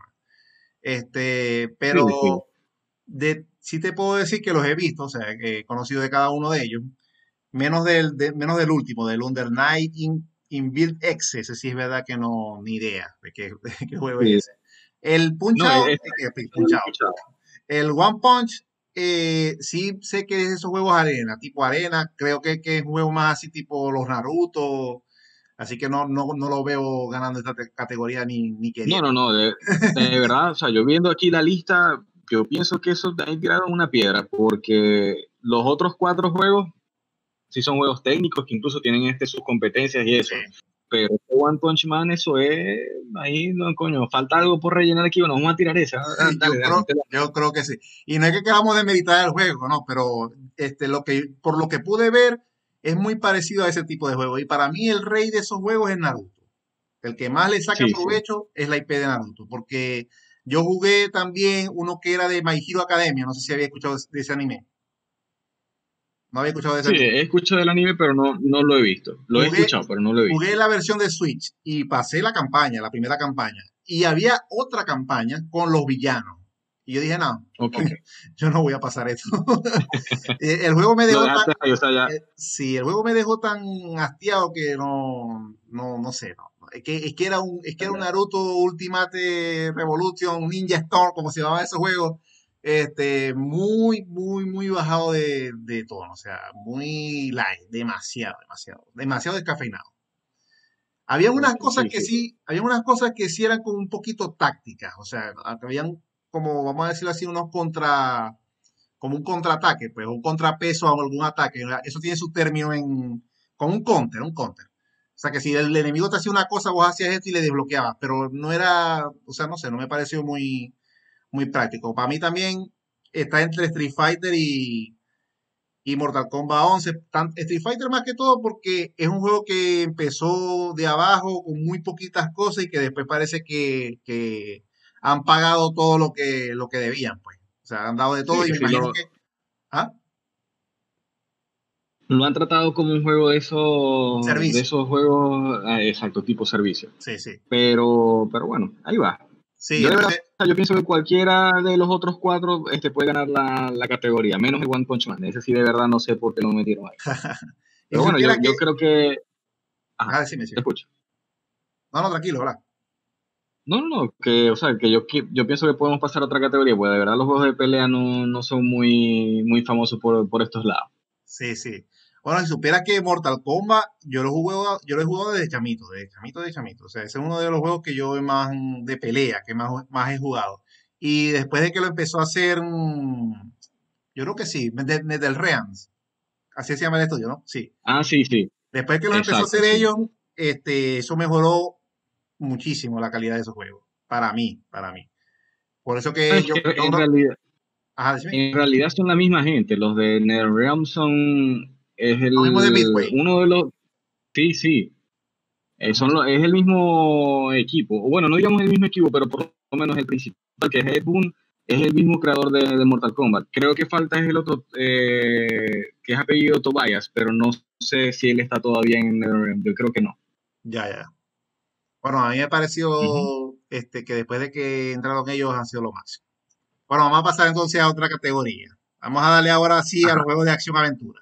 Este, Sí, sí. pero de, sí te puedo decir que los he visto, o sea, que he conocido de cada uno de ellos, menos del, de- menos del último, del Under Night in, in Build X, ese sí es verdad que no, ni idea de qué, de qué juego Sí. es ese. El Punch No, Out, es, eh, que- no lo Punch he Out, escuchado. el One Punch, eh, sí sé que es esos juegos arena, tipo arena, creo que, que es un juego más así tipo los Naruto, así que no, no, no lo veo ganando esta te- categoría ni, ni No, no, queriendo. no, de, de verdad, o sea, yo viendo aquí la lista, yo pienso que eso ahí tiraron una piedra, porque los otros cuatro juegos sí son juegos técnicos que incluso tienen este, sus competencias y Sí. eso. Pero este One Punch Man, eso es, ahí no, coño, falta algo por rellenar aquí, bueno, vamos a tirar esa, ah, dale, Yo dale, creo, métela. yo creo que sí. Y no es que queramos demeritar el juego, ¿no? Pero este, lo que, por lo que pude ver, es muy parecido a ese tipo de juego. Y para mí el rey de esos juegos es Naruto. El que más le saca Sí, sí. provecho es la I P de Naruto. Porque yo jugué también uno que era de My Hero Academia. No sé si había escuchado de ese anime. No había escuchado de ese Sí, anime. he escuchado el anime, pero no, no lo he visto. Lo he Jugué, escuchado, pero no lo he jugué visto. la versión de Switch y pasé la campaña, la primera campaña. Y había otra campaña con los villanos. Y yo dije, no, Ok. yo no voy a pasar esto. Eh, el juego me Lo dejó tan, dejaste ahí, o sea, ya. eh, sí, el juego me dejó tan hastiado que no, no, no sé, no. Es que, es que era un, es que era un Naruto Ultimate Revolution Ninja Storm, como se llamaba ese juego, este, muy, muy, muy bajado de, de tono, o sea, muy light, demasiado, demasiado, demasiado descafeinado. Había Ok, unas cosas sí, que sí, sí. sí, había unas cosas que sí eran como un poquito tácticas, o sea, habían como, vamos a decirlo así, unos contra, como un contraataque, pues un contrapeso a algún ataque. Eso tiene su término en, con un counter, un counter. O sea, que si el enemigo te hacía una cosa, vos hacías esto y le desbloqueabas, pero no era, o sea, no sé, no me pareció muy, muy práctico. Para mí también está entre Street Fighter y, y Mortal Kombat once. Tan- Street Fighter más que todo porque es un juego que empezó de abajo con muy poquitas cosas y que después parece que, que han pagado todo lo que, lo que debían, pues. O sea, han dado de todo Sí, y me sí, imagino lo, que... ¿Ah? lo han tratado como un juego de esos, de Servicio. esos juegos, ah, exacto, tipo servicio. Sí, sí. Pero, pero bueno, ahí va. Sí, Yo de verdad, entonces, yo pienso que cualquiera de los otros cuatro este, puede ganar la, la categoría, menos el One Punch Man. Ese sí de verdad no sé por qué lo metieron ahí. y si Pero bueno, yo, supieras que... yo creo que... Ajá, Ah, decime, te decime. escucho. No, no, tranquilo, ¿verdad? No, no, no, que, o sea, que yo, qui- yo pienso que podemos pasar a otra categoría, pues de verdad los juegos de pelea no, no son muy, muy famosos por, por estos lados. Sí, sí. Bueno, si supieras que Mortal Kombat, yo lo jugué, yo lo he jugado desde chamito, desde chamito, de chamito. O sea, ese es uno de los juegos que yo más mm, de pelea, que más, más he jugado. Y después de que lo empezó a hacer, mm, yo creo que sí, de- desde el Realms, así se llama el estudio, ¿no? Sí. Ah, sí, sí, Después que lo empezó a exacto, hacer sí. ellos, este, eso mejoró muchísimo la calidad de esos juegos. Para mí, para mí. Por eso No, que es yo, que yo en no, realidad, ajá, decime. en realidad son la misma gente, los de NetherRealm son, es Lo mismo de el, Midway. uno de los, sí, sí, eh, son lo- es el mismo equipo, o bueno, no digamos el mismo equipo, pero por lo menos el principal, que es Ed Boon, es el mismo creador de, de Mortal Kombat. Creo que falta es el otro, eh, que es apellido Tobias, pero no sé si él está todavía en NetherRealm, yo creo que no. Ya, ya. Bueno, a mí me Ujú. pareció este, que después de que entraron ellos han sido lo máximo. Bueno, vamos a pasar entonces a otra categoría. Vamos a darle ahora sí a los Ajá, juegos de acción-aventura.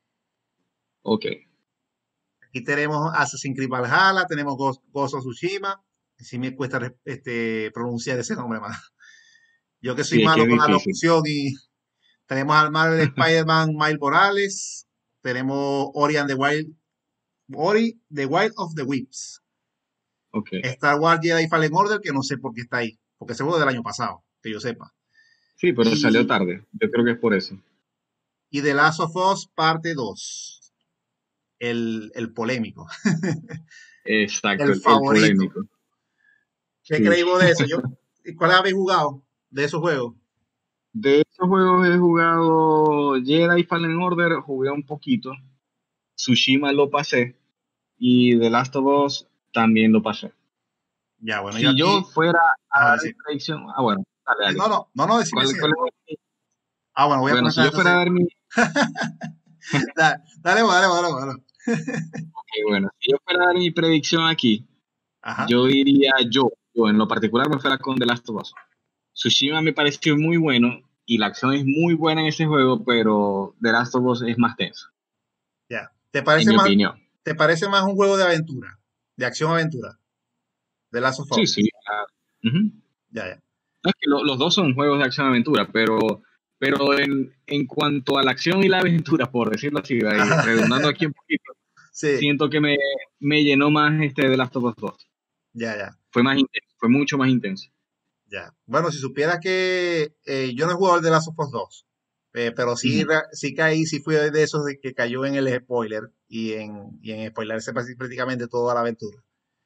ok. Aquí tenemos Assassin's Creed Valhalla, tenemos Ghost, Ghost of Tsushima. Sí me cuesta este, pronunciar ese nombre más. Yo que soy Sí, es que malo es con la difícil. locución y tenemos al Marvel Spider-Man Miles Morales, tenemos Ori and the Wild, Ori, The Wild of the Wisps, Ok. Star Wars Jedi Fallen Order, que no sé por qué está ahí, porque ese juego es del año pasado, que yo sepa. Sí, pero salió Y, tarde. Yo creo que es por eso. y The Last of Us parte dos, el, el polémico, Exacto, el el, el favorito. polémico. ¿Qué Sí. creéis vos de eso? Yo, ¿cuál habéis jugado de esos juegos? De esos juegos he jugado Jedi Fallen Order, jugué un poquito. Tsushima lo pasé. Y The Last of Us también lo pasé. Ya, bueno, yo Si yo aquí, fuera a a dar mi decir, predicción. Ah, bueno, dale, no, dale. no, no, no, decime, ¿Cuál, decime. cuál es? Ah, bueno, voy a Bueno, si comenzar yo fuera a entonces. dar mi. Dale, dale, dale, dale, dale. Ok, bueno, si yo fuera a dar mi predicción aquí, Ajá, yo diría yo, yo en lo particular me fuera con The Last of Us. Tsushima me pareció muy bueno y la acción es muy buena en ese juego, pero The Last of Us es más tenso, ya. ¿Te en parece mi más, opinión. te parece más un juego de aventura, de acción-aventura, de Last of Sí, Us? sí. Ah, ujú. Ya, ya. No, es que lo- los dos son juegos de acción-aventura, pero, pero en, en cuanto a la acción y la aventura, por decirlo así, ahí, redundando aquí un poquito, Sí, siento que me, me llenó más este de Last of Us dos. ya, ya, Fue más intenso, fue mucho más intenso. ya. Bueno, si supieras que eh, yo no he jugado el de Last of Us dos, eh, pero sí, Ujú. ra- sí caí, sí fui de esos de que cayó en el spoiler y en, y en spoilerse prácti- prácticamente toda la aventura.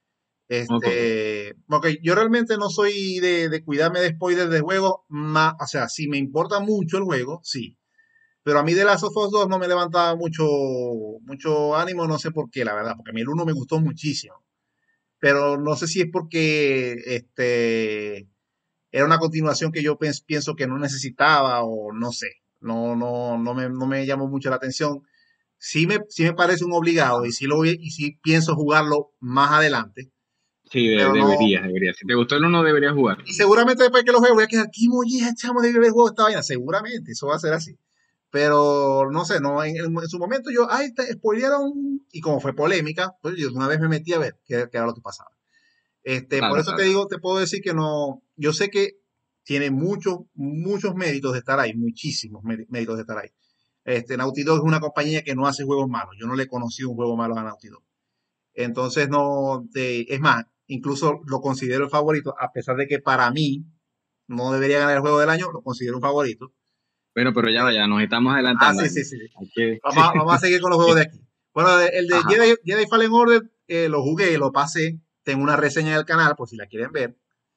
Ok, Este, porque yo realmente no soy de, de cuidarme de spoilers de juegos, más, o sea, si me importa mucho el juego, sí. Pero a mí de Last of Us dos no me levantaba mucho, mucho ánimo, no sé por qué, la verdad, porque a mí el uno me gustó muchísimo. Pero no sé si es porque este, era una continuación que yo pens- pienso que no necesitaba o no sé. No, no, no me, no me llamó mucho la atención. Sí me, sí me parece un obligado y sí, lo, voy- y sí pienso jugarlo más adelante, sí, de- pero no, deberías, deberías. Si te gustó el uno, deberías jugar. y seguramente después que lo juegue voy a quedar aquí molleja, chamo, de ver el juego esta vaina. Seguramente, eso va a ser así. Pero no sé, no, en, en su momento yo, ay, te spoilearon, y como fue polémica, pues yo una vez me metí a ver qué, qué era lo que pasaba. Este, por Claro, eso te claro. digo, te puedo decir que no, yo sé que tiene muchos, muchos méritos de estar ahí, muchísimos mé- méritos de estar ahí. Este, Naughty Dog es una compañía que no hace juegos malos. Yo no le he conocido un juego malo a Naughty Dog. Entonces, no, de- es más, incluso lo considero el favorito, a pesar de que para mí no debería ganar el juego del año, lo considero un favorito. Bueno, pero ya Eh, vaya, nos estamos ah, adelantando sí, sí, aquí. sí. Sí. Hay que- Vamos, a- vamos a seguir con los juegos de aquí. Bueno, el de Ajá, Jedi, Jedi Fallen Order eh, lo jugué, lo pasé. Tengo una reseña del canal por si la quieren ver.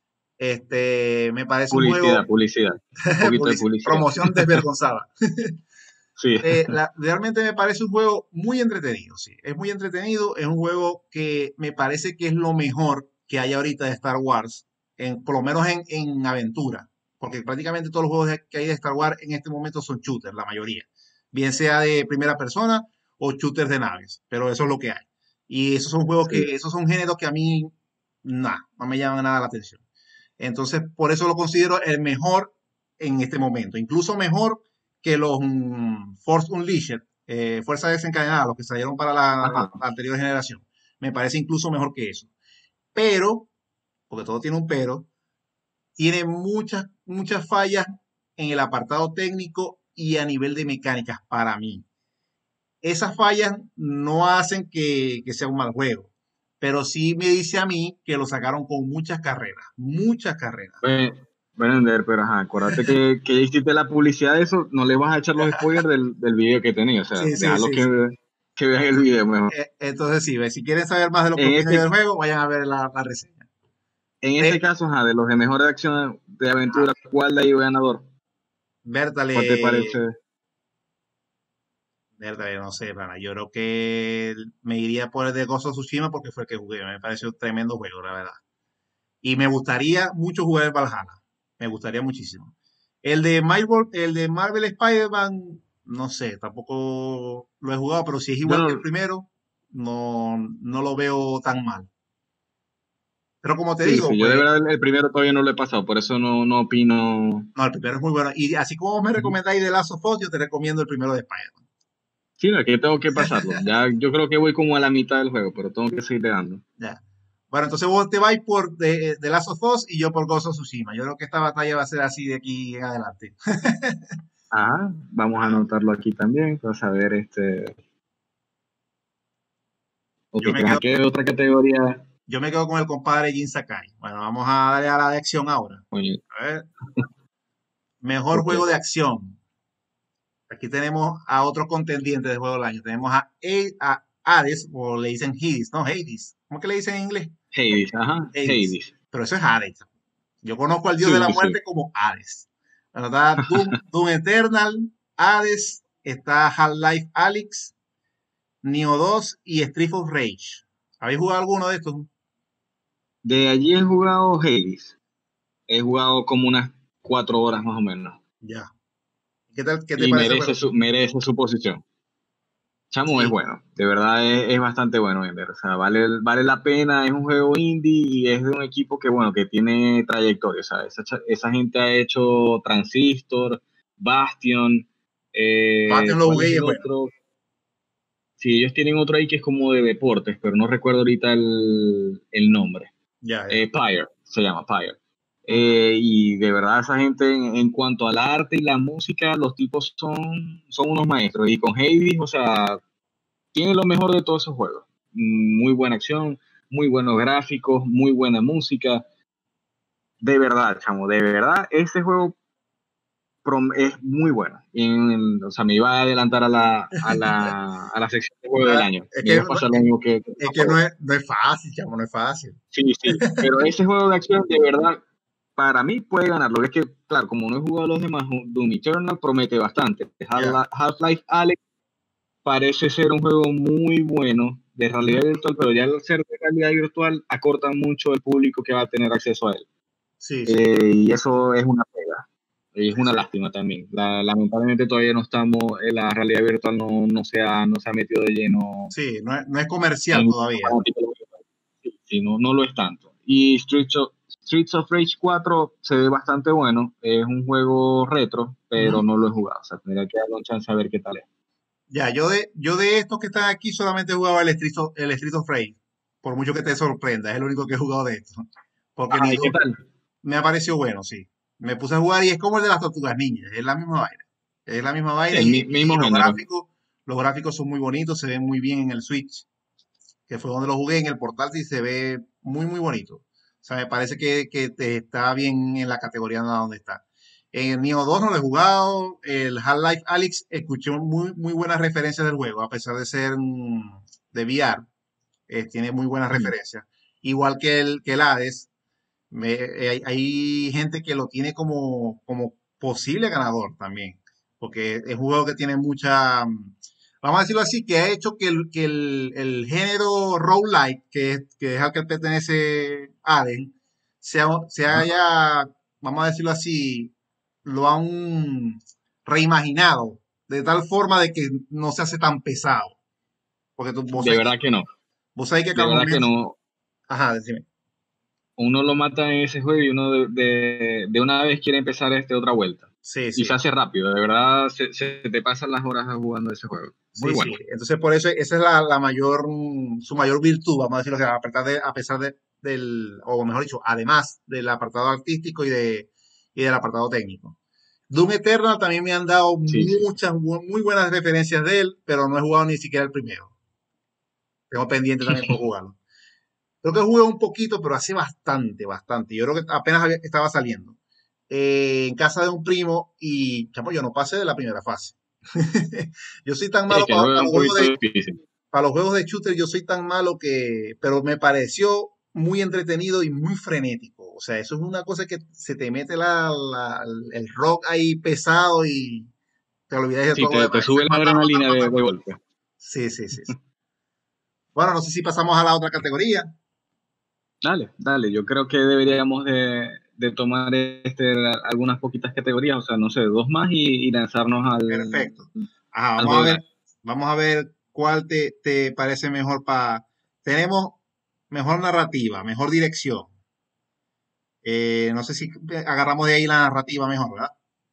Este, me parece un publicidad, juego, publicidad, un poquito de publici- publicidad. promoción desvergonzada. Sí, Eh, la- realmente me parece un juego muy entretenido, sí. Es muy entretenido, es un juego que me parece que es lo mejor que hay ahorita de Star Wars, en, por lo menos en, en aventura, porque prácticamente todos los juegos de- que hay de Star Wars en este momento son shooters, la mayoría, bien sea de primera persona o shooters de naves, pero eso es lo que hay. Y esos son juegos sí. que, esos son géneros que a mí, nada, no me llaman nada la atención. Entonces, por eso lo considero el mejor en este momento, incluso mejor que los mm, Force Unleashed, eh, Fuerza Desencadenada, los que salieron para la, la- Ajá. la anterior generación. Me parece incluso mejor que eso. Pero, porque todo tiene un pero, tiene muchas, muchas fallas en el apartado técnico y a nivel de mecánicas para mí. Esas fallas no hacen que, que sea un mal juego, pero sí me dice a mí que lo sacaron con muchas carreras, muchas carreras. Bueno, bueno, Ender, pero ajá, acuérdate que, que hiciste la publicidad de eso, no le vas a echar los spoilers del, del video que tenía, o sea, Sí, sí, déjalo sí, que, sí. que veas el video mejor. Eh, Entonces, sí, ve, si quieren saber más de lo que En opino yo este, del juego, vayan a ver la, la reseña. en De, este caso, ajá, de los de mejores de acción de aventura, ¿cuál de ahí ganador? ¿Cuál te Bertale, parece? Bertale, no sé, pana, yo creo que me iría por el de Ghost of Tsushima porque fue el que jugué, me pareció un tremendo juego, la verdad. Y me gustaría mucho jugar el Valhalla, me gustaría muchísimo. El de Marvel, el de Marvel Spider-Man, no sé, tampoco lo he jugado, pero si es igual que el Bueno, primero, no, no lo veo tan mal. Pero como te sí, digo, sí, yo de pues verdad el, el primero todavía no lo he pasado, por eso no, no opino. no, el primero es muy bueno. Y así como vos me Ujú. recomendáis The Last of Us, yo te recomiendo el primero de Spider-Man. Sí, no, es que tengo que pasarlo. Ya, yo creo que voy como a la mitad del juego, pero tengo que seguir dando. Ya. Bueno, entonces vos te vais por The, The Last of Us y yo por Ghost of Tsushima. Yo creo que esta batalla va a ser así de aquí en adelante. Ajá, vamos a Ah, anotarlo aquí también, para saber este. Ok, yo me pero quedo, ¿a qué otra categoría? yo me quedo con el compadre Jin Sakai. Bueno, vamos a darle a la de acción ahora. Oye, A ver, mejor ok. juego de acción. Aquí tenemos a otro contendiente de juego del año. Tenemos a, a, a Hades, o le dicen Hades, ¿no? Hades. ¿Cómo que le dicen en inglés? Hades, ajá, Hades. Hades. Pero eso es Hades. Yo conozco al dios de la Sí, sí. muerte como Hades. Bueno, está Doom, Doom Eternal, Hades, está Half-Life Alyx, Nioh dos y Street of Rage. ¿Habéis jugado alguno de estos? De allí he jugado Hades. He jugado como unas cuatro horas más o menos. Ya. ¿Qué tal, qué te Y parece el merece juego? su, merece su posición. Chamo es Sí, bueno, de verdad es, es bastante bueno, Ender. O sea, vale, vale la pena, es un juego indie y es de un equipo que, bueno, que tiene trayectoria. O sea, esa, cha- esa gente ha hecho Transistor, Bastion, eh, Bastion lo ¿cuál es jugué y es el bueno. otro? Sí, ellos tienen otro ahí que es como de deportes, pero no recuerdo ahorita el, el nombre. Ya, ya. Eh, Pyre, se llama Pyre. Ujú. Eh, y de verdad esa gente en, en cuanto al arte y la música, los tipos son, son unos maestros. Y con Hades, o sea, tiene lo mejor de todos esos juegos. Mm, Muy buena acción, muy buenos gráficos, muy buena música. De verdad, chamo, de verdad, ese juego prom- es muy bueno. En- o sea, me iba a adelantar a la, a la, a la sección de juego del Ah, año. es Me que, iba a no- pasar lo mismo que, que te es pasó que a no vos. es, no es fácil, chamo, no es fácil. Sí, sí, pero ese juego de acción de verdad, para mí puede ganar. Lo que es que, claro, como no he jugado a los demás, Doom Eternal promete bastante. Ya. Half- Half-Life Alyx parece ser un juego muy bueno de realidad virtual, pero ya al ser de realidad virtual acorta mucho el público que va a tener acceso a él. Sí, sí, Eh, y eso es una pega. Y es sí, una sí. lástima también. La- lamentablemente todavía no estamos, en la realidad virtual no, no, se ha, no se ha metido de lleno Sí, no es, no es comercial en todavía. sí, sí, no, no lo es tanto. Y Streets of, Streets of Rage cuatro se ve bastante bueno. Es un juego retro, pero Ujú. no lo he jugado. O sea, tendría que darle un chance a ver qué tal es. Ya, yo de, yo de estos que están aquí solamente he jugado el Street of, el Street of Rage. Por mucho que te sorprenda, es el único que he jugado de estos. Porque ni Ay, ¿qué dos tal? me ha parecido bueno, sí. Me puse a jugar y es como el de las tortugas ninjas, es la misma vaina. Es la misma Sí, vaina el y, mi- y mismo los género. gráficos, los gráficos son muy bonitos, se ven muy bien en el Switch, que fue donde lo jugué, en el portal sí se ve muy, muy bonito. O sea, me parece que, que te está bien en la categoría donde está. En Nioh dos no lo he jugado. El Half-Life Alyx escuché muy, muy buenas referencias del juego, a pesar de ser mm, de V R. Eh, tiene muy buenas Mm. referencias. Igual que el, que el Hades, me- eh, hay, hay gente que lo tiene como, como posible ganador también, porque es un juego que tiene mucha, mm, vamos a decirlo así, que ha hecho que el, que el, el género roguelike, que es, que es al que pertenece Hades, se, se Ajá. haya, vamos a decirlo así, lo han reimaginado de tal forma de que no se hace tan pesado. Porque tú, vos De sabés que, verdad que no. vos sabés que acá De al verdad que momento, no. ajá, decime. Uno lo mata en ese juego y uno de, de, de una vez quiere empezar este otra vuelta. Sí, Y se sí. hace rápido, de verdad se, se te pasan las horas jugando ese juego. Muy Sí, sí. bueno. Entonces, por eso, esa es la, la mayor, mm, su mayor virtud, vamos a decirlo así, a pesar de, a pesar de, del, o mejor dicho, además del apartado artístico y, de, y del apartado técnico. Doom Eternal también me han dado Sí, sí. muchas, bu- muy buenas referencias de él, pero no he jugado ni siquiera el primero. Tengo pendiente también por jugarlo. Creo que jugué un poquito, pero hace bastante, bastante. Yo creo que apenas había- estaba saliendo. Eh, en casa de un primo y, chamo, yo no pasé de la primera fase. Yo soy tan Sí, malo que el para, juego es para un los juegos poquito de, difícil. para los juegos de shooter, yo soy tan malo que, pero me pareció muy entretenido y muy frenético. O sea, eso es una cosa que se te mete la, la- el rock ahí pesado y te olvidas de Sí, todo lo te, te demás. Eso sube es la matar, matar, adrenalina de, matar, de matar. golpe. Sí, sí, sí, sí. Bueno, no sé si pasamos a la otra categoría. Dale, dale, yo creo que deberíamos de, de tomar este, algunas poquitas categorías, o sea, no sé, dos más y, y lanzarnos al, Perfecto. Ajá, al vamos a juego. ver, vamos a ver cuál te, te parece mejor para. Tenemos mejor narrativa, mejor dirección. Eh, no sé si agarramos de ahí la narrativa mejor, ¿verdad?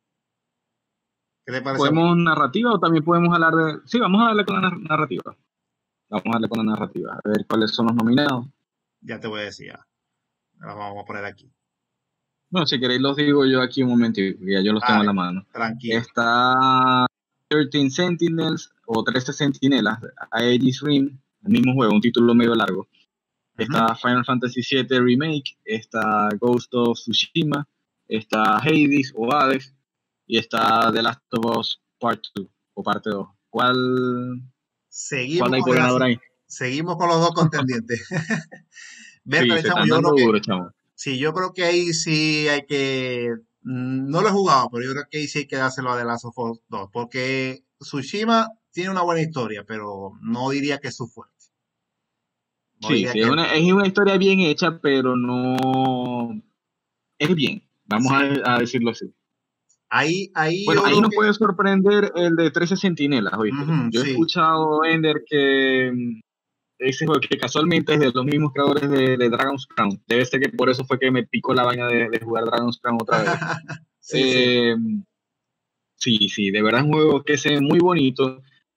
¿Qué te parece a ti? ¿Podemos narrativa o también podemos hablar de...? Sí, vamos a darle con la nar- narrativa. Vamos a darle con la narrativa, a ver cuáles son los nominados. Ya te voy a decir, ya. Los vamos a poner aquí. Bueno, si queréis los digo yo aquí un momentito, que ya yo los tengo en Dale, la mano. tranquilo. Está trece Sentinels o trece Centinelas, Aegis Rim, el mismo juego, un título medio largo. Ujú. Está Final Fantasy siete Remake, está Ghost of Tsushima, está Hades o Hades, y está The Last of Us Part dos o parte dos. ¿Cuál, cuál Seguimos hay con por el ganador asunto. ahí? Seguimos con los dos contendientes. Sí, Bertale, se chamo, están yo dando creo que duro, chamo. sí, yo creo que ahí sí hay que. mm, No lo he jugado, pero yo creo que ahí sí hay que dárselo a The Last of Us dos, porque Tsushima tiene una buena historia, pero no diría que es su fuerte. No Sí, diría sí, que es es el una, fuerte. es una historia bien hecha, pero no es bien, vamos Sí, a, a decirlo así. ahí, ahí Bueno, yo ahí creo nos que. puede sorprender el de trece Centinelas, ¿oíste? Ujú, Yo he sí, escuchado, Ender, que mm, ese juego que casualmente es de los mismos creadores de, de Dragon's Crown. Debe ser que por eso fue que me picó la vaina de, de jugar Dragon's Crown otra vez. sí, sí. Eh, sí, sí, de verdad es un juego que se ve muy bonito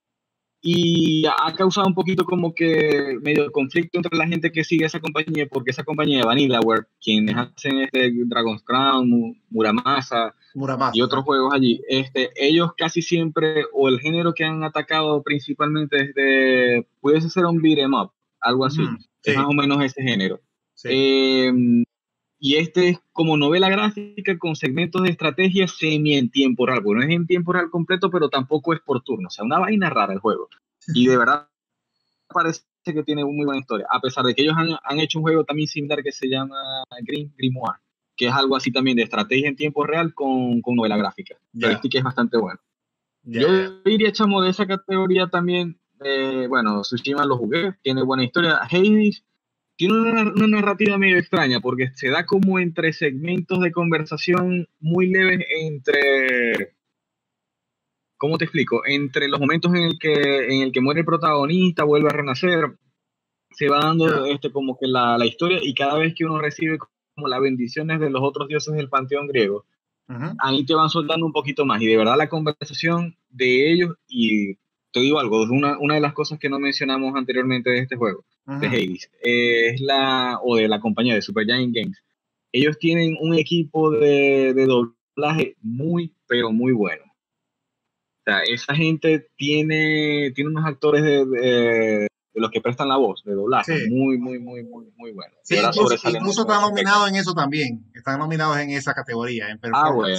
y ha causado un poquito como que medio conflicto entre la gente que sigue esa compañía, porque esa compañía de Vanillaware, quienes Ujú. hacen este Dragon's Crown, Mu- Muramasa y Muramasa, otros exacto. juegos allí, este, ellos casi siempre, o el género que han atacado principalmente es de, pudiese ser un beat 'em up, algo así, Ujú, es más sí, o menos ese género. sí. Eh, y este es como novela gráfica con segmentos de estrategia semi en tiempo real, bueno, no es en tiempo real completo, pero tampoco es por turno, o sea, una vaina rara el juego. Y de verdad parece que tiene una muy buena historia, a pesar de que ellos han, han hecho un juego también similar que se llama Grim Grimoire, que es algo así también de estrategia en tiempo real con, con novela gráfica. Pero Ya, este que es bastante bueno. ya, ya. Yo diría, chamo, de esa categoría también, eh, bueno, Tsushima lo jugué, tiene buena historia. Hades tiene una, una narrativa medio extraña porque se da como entre segmentos de conversación muy leves entre, ¿cómo te explico? Entre los momentos en el que, en el que muere el protagonista, vuelve a renacer, se va dando Ya. este, como que la, la historia y cada vez que uno recibe como las bendiciones de los otros dioses del panteón griego, Ujú, ahí te van soltando un poquito más. Y de verdad la conversación de ellos, y te digo algo, es una, una de las cosas que no mencionamos anteriormente de este juego, de ujú. Hades, eh, es la, o de la compañía de Supergiant Games. Ellos tienen un equipo de, de doblaje muy, pero muy bueno. O sea, esa gente tiene, tiene unos actores de, de- de los que prestan la voz, de doblaje, Sí, muy, muy, muy, muy, muy bueno. De sí, verdad incluso, sobresalen incluso mucho en están ese aspecto. nominados en eso también. Están nominados en esa categoría, en Ah, bueno. performance.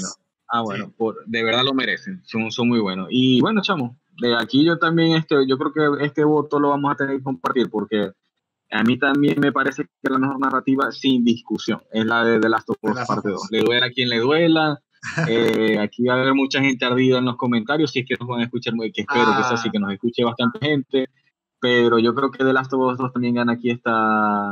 Ah, Sí. bueno, por, de verdad lo merecen, son, son muy buenos. Y bueno, chamo, de aquí yo también, este, yo creo que este voto lo vamos a tener que compartir porque a mí también me parece que la mejor narrativa, sin discusión, es la de The Last of The Us Last of parte dos. Us. Le duela a quien le duela. Eh, aquí va a haber mucha gente ardida en los comentarios, si es que nos van a escuchar, muy- que espero que sea así, Ah, que nos escuche bastante gente. Pero yo creo que The Last of Us dos también gana aquí esta,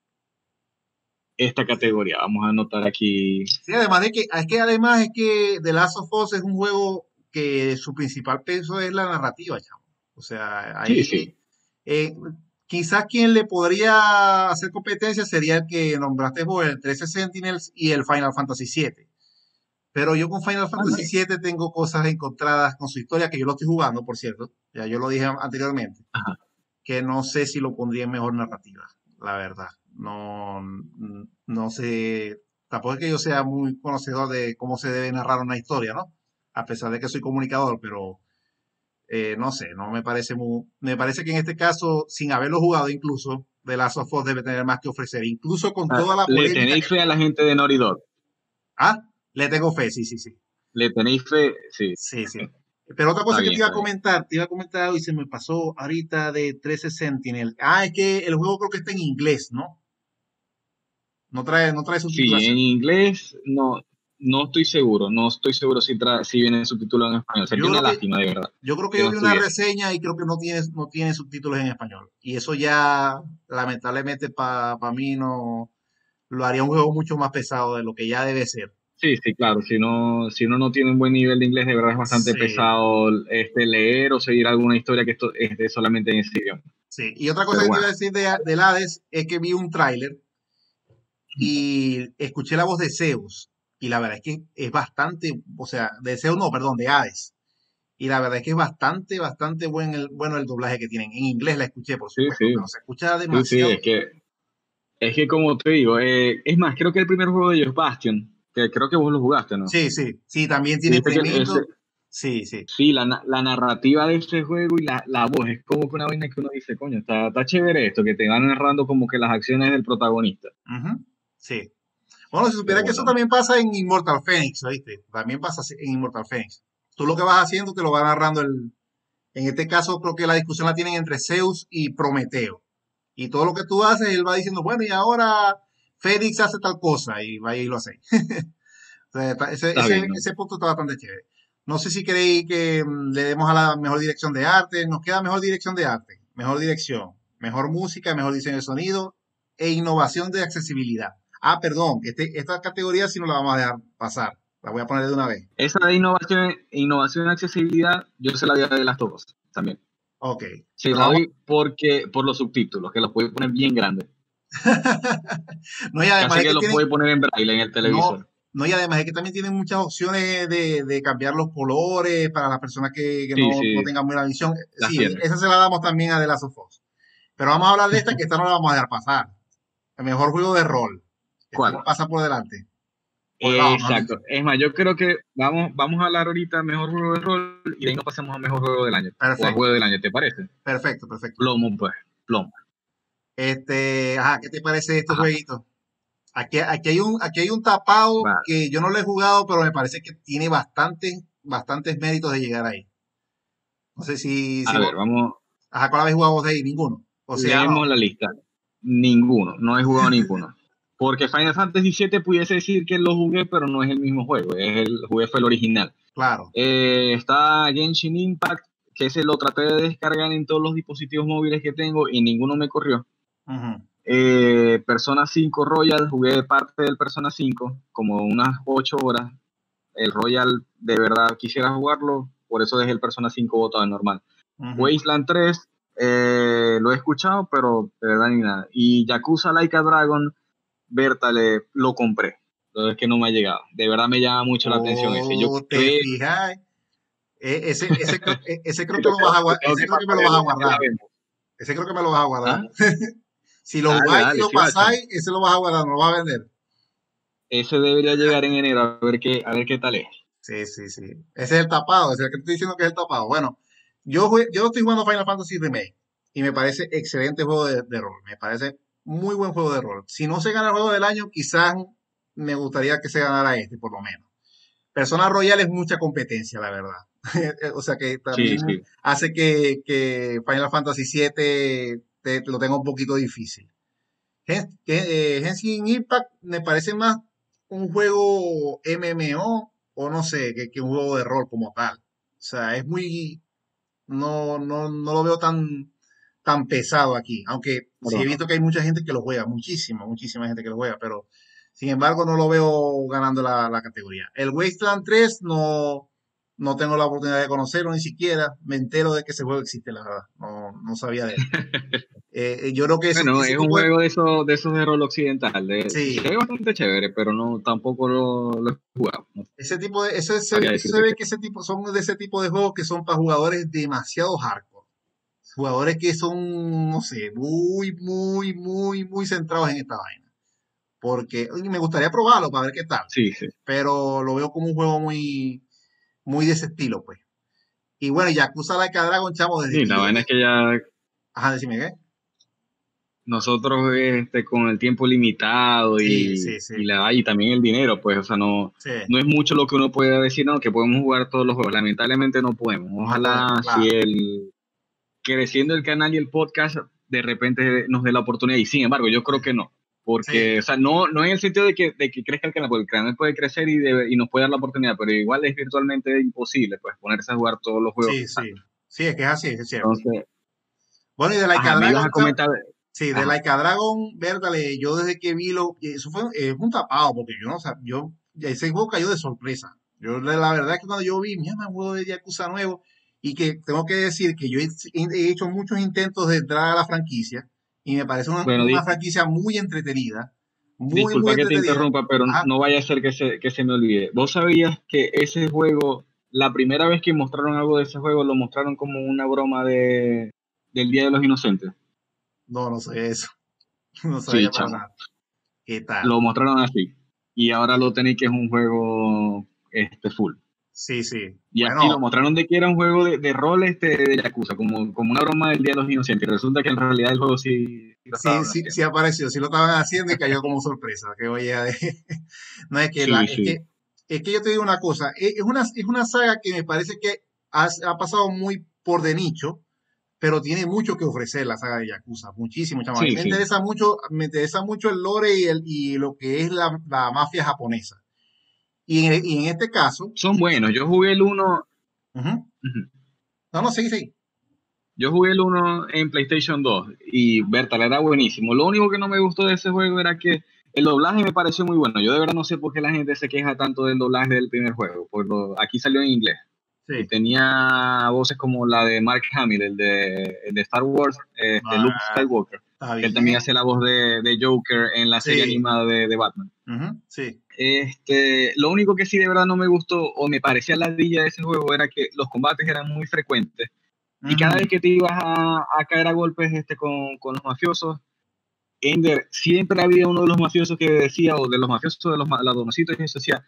esta categoría. Vamos a anotar aquí. sí, además de que, es que además es que The Last of Us es un juego que su principal peso es la narrativa, chamo. O sea, Sí, ahí sí. eh, quizás quien le podría hacer competencia sería el que nombraste vos, el trece Sentinels y el Final Fantasy siete. Pero yo con Final Bueno, Fantasy siete tengo cosas encontradas con su historia, que yo lo estoy jugando, por cierto, ya yo lo dije anteriormente, ajá. que no sé si lo pondría en mejor narrativa, la verdad. No, mm, no sé, tampoco es que yo sea muy conocedor de cómo se debe narrar una historia, ¿no? A pesar de que soy comunicador, pero eh, no sé, no me parece muy, me parece que en este caso, sin haberlo jugado incluso, The Last of Us debe tener más que ofrecer, incluso con Ah, toda la ¿le polémica tenéis que fe a tuvo. la gente de Naughty Dog? Ah, le tengo fe, sí, sí, sí. ¿Le tenéis fe? Sí, Sí, sí. Pero otra está cosa que te bien, iba a está bien. comentar, te iba a comentar algo y se me pasó ahorita de trece Sentinel. Ah, es que el juego creo que está en inglés, ¿no? No trae, no trae Sí, en subtitulación. inglés no, no estoy seguro, no estoy seguro si, tra si viene subtitulado en español. Sería Yo una creo que, lástima, de verdad, yo creo que que yo no vi una estuviese. reseña y creo que no tiene, no tiene subtítulos en español. Y eso ya, lamentablemente, para mí no lo haría un juego mucho más pesado de lo que ya debe ser. Sí, sí, claro, si no, si uno no tiene un buen nivel de inglés, de verdad es bastante Sí, pesado este, leer o seguir alguna historia que esto esté solamente en ese idioma. sí. Y otra cosa Pero que te bueno, iba a decir de, del Hades es que vi un tráiler y escuché la voz de Zeus. Y la verdad es que es bastante, o sea, de Zeus no, perdón, de Hades. Y la verdad es que es bastante, bastante buen el, bueno el doblaje que tienen. En inglés la escuché, por sí, supuesto, sí, pero se escucha sí, sí, demasiado es bien. que, es que como te digo, eh, es más, creo que el primer juego de ellos, Bastion, que creo que vos lo jugaste, ¿no? Sí, sí, sí, también Y tiene viste que ese, tremendo. Sí, sí. sí, la, na- la narrativa de ese juego y la, la voz es como que una vaina que uno dice, coño, está, está chévere esto, que te van narrando como que las acciones del protagonista. Ujú, sí. Bueno, si supiera Pero que eso bueno, también pasa en Immortal Phoenix, ¿oíste? También pasa así en Immortal Phoenix. Tú lo que vas haciendo te lo va narrando el. En este caso, creo que la discusión la tienen entre Zeus y Prometeo. Y todo lo que tú haces, él va diciendo, bueno, y ahora Félix hace tal cosa, y vaya y lo hace. O sea, está- ese, está ese, bien, ¿no? ese punto está bastante chévere. No sé si queréis que mm, le demos a la mejor dirección de arte. Nos queda mejor dirección de arte, mejor dirección, mejor música, mejor diseño de sonido e innovación de accesibilidad. Ah, perdón, este, esta categoría sí no la vamos a dejar pasar. La voy a poner de una vez. Esa de innovación, innovación y accesibilidad, yo se la di a de las dos también. Ok, Se pero la vamos. doy porque, por los subtítulos, que los puede poner bien grandes. No, y además Casi es que que los tienen, puede poner en braille en el no, televisor. no, y además es que también tienen muchas opciones de, de cambiar los colores para las personas que, que Sí, no, no sí, tengan buena visión. las Sí, tiene. esa se la damos también a The Last of Us. Pero vamos a hablar de esta, que esta no la vamos a dejar pasar. El mejor juego de rol. Esta ¿Cuál? no pasa por delante. Por debajo, mejor dicho. Exacto. Es más, yo creo que vamos, vamos a hablar ahorita mejor juego de rol y de ahí nos pasamos a mejor juego del año. O a Perfecto, juego del año, ¿te parece? perfecto, perfecto. Plomo, pues, plomo. Este, ajá, ¿qué te parece este Ajá, jueguito? Aquí, aquí hay un, aquí hay un tapado va. que yo no lo he jugado, pero me parece que tiene bastantes, bastantes méritos de llegar ahí. No sé si, si A vos, ver, vamos, ajá, ¿cuál habéis jugado vos de ahí? Ninguno. O sea, no. leemos la lista. Ninguno, no he jugado ninguno. Porque Final Fantasy siete pudiese decir que lo jugué, pero no es el mismo juego. Es el, jugué fue el original. Claro. Eh, está Genshin Impact, que ese lo traté de descargar en todos los dispositivos móviles que tengo y ninguno me corrió. Ujú, Eh, Persona cinco Royal, jugué parte del Persona cinco, como unas ocho horas. El Royal, de verdad quisiera jugarlo, por eso dejé el Persona cinco botado en normal. ujú. Wasteland tres, eh, lo he escuchado, pero de verdad ni nada. Y Yakuza Like a Dragon, Berta, le, lo compré. Pero es que no me ha llegado. De verdad me llama mucho la atención ese. Yo Oh, te creo, fijas. E- ese, ese, creo, e- ese creo que lo lo vas a, tengo, gua- tengo ese que creo que me pasar lo el vas a lunes y la guardar. vemos. Ese creo que me lo vas a guardar. ¿Ah? Si lo Dale, jugáis y dale, lo sí va, chamo. pasáis, ese lo vas a guardar, no lo vas a vender. Ese debería llegar en enero a ver qué, a ver qué tal es. Sí, sí, sí. Ese es el tapado, ese es el que te estoy diciendo que es el tapado. Bueno, yo, jue- yo estoy jugando Final Fantasy Remake y me parece excelente juego de, de rol. Me parece muy buen juego de rol. Si no se gana el juego del año, quizás me gustaría que se ganara este, por lo menos. Persona Royal es mucha competencia, la verdad. O sea que Sí, también sí. hace que, que Final Fantasy siete te, te lo tenga un poquito difícil. Gen- que, eh, Genshin Impact me parece más un juego M M O o o no sé, que, que un juego de rol como tal. O sea, es muy, no, no, no lo veo tan, tan pesado aquí, aunque sí he Claro. visto que hay mucha gente que lo juega, muchísima, muchísima gente que lo juega, pero sin embargo no lo veo ganando la, la categoría. El Wasteland tres no, no tengo la oportunidad de conocerlo ni siquiera, me entero de que ese juego existe, la verdad, no, no sabía de él. Eh, eh, yo creo que ese, Bueno, ese es un tipo de... juego de esos de esos de rol occidental. De, se ve Sí, bastante chévere, pero no tampoco lo, lo he jugado. No ese tipo de, ese, se, sabría se decirte ve qué. que ese tipo, son de ese tipo de juegos que son para jugadores demasiado hardcore. Jugadores que son, no sé, muy, muy, muy, muy centrados en esta vaina. Porque oye, me gustaría probarlo para ver qué tal. Sí, sí. Pero lo veo como un juego muy, muy de ese estilo, pues. Y bueno, Yakuza Like a Dragon, chamo, desde Sí, que la yo... vaina es que ya Ajá, decime qué. nosotros este, con el tiempo limitado Sí, y, sí, sí, y, la, y también el dinero, pues, o sea, no, sí. no es mucho lo que uno puede decir, no, que podemos jugar todos los juegos. Lamentablemente no podemos. No podemos, Ojalá si claro. el creciendo el canal y el podcast de repente nos dé la oportunidad. Y sin embargo, yo creo que no. Porque, Sí, o sea, no, no en el sentido de que, de que crezca el canal, porque el canal puede crecer y, debe- y nos puede dar la oportunidad, pero igual es virtualmente imposible, pues, ponerse a jugar todos los juegos sí, que sí. salen. Sí, es que es así, es cierto. Entonces, Bueno, y de Like a ajá, me ibas Dragon, a chamo, comentar, sí, de ajá, Like a Dragon, Bertale, yo desde que vi lo, y eso fue eh, un tapado, porque yo no sabía, yo, ya ese juego cayó de sorpresa. Yo, la la verdad es que cuando yo vi, mira, un juego de Yakuza nuevo, y que tengo que decir que yo he, he hecho muchos intentos de entrar a la franquicia, y me parece una, bueno, una di- franquicia muy entretenida, muy, muy disculpa que te entretenida. interrumpa, pero Ajá, no vaya a ser que se, que se me olvide. ¿Vos sabías que ese juego, la primera vez que mostraron algo de ese juego, lo mostraron como una broma de, del Día de los Inocentes? no, no sé eso, no Sí, sabía para chamo. nada. ¿Qué tal? Lo mostraron así. Y ahora lo tenéis que es un juego este, full. Sí, sí. Y así lo Bueno, mostraron de que era un juego de, de rol este, de Yakuza, como, como una broma del Día de los Inocentes. Y resulta que en realidad el juego sí, sí lo sí, estaban sí, sí haciendo. apareció, sí lo estaban haciendo y cayó como sorpresa. Que oye, no es que la, Sí, es sí. que, es que yo te digo una cosa, es es una, es una saga que me parece que ha, ha pasado muy por de nicho, pero tiene mucho que ofrecer la saga de Yakuza, muchísimo, chamo. A mí Sí, me sí. interesa mucho, me interesa mucho el lore y, el, y lo que es la, la mafia japonesa. Y en, y en este caso, Son buenos. Yo jugué el uno. ujú, Ujú. no, no, sí, sí, Yo jugué el uno en PlayStation dos y Bertal era buenísimo. Lo único que no me gustó de ese juego era que el doblaje me pareció muy bueno. Yo de verdad no sé por qué la gente se queja tanto del doblaje del primer juego. Por lo, aquí salió en inglés y sí. tenía voces como la de Mark Hamill, el de, el de Star Wars, este, Luke Ah, Skywalker, está que él también hace bien, la voz de, de Joker en la serie sí, animada de, de Batman. ujú, sí, Este, lo único que sí de verdad no me gustó o me parecía ladilla de ese juego era que los combates eran muy frecuentes y cada ujú, vez que te ibas a, a caer a golpes este, con, con los mafiosos, Ender, siempre había uno de los mafiosos que decía, o de los mafiosos de los ma- ladroncitos, que decía,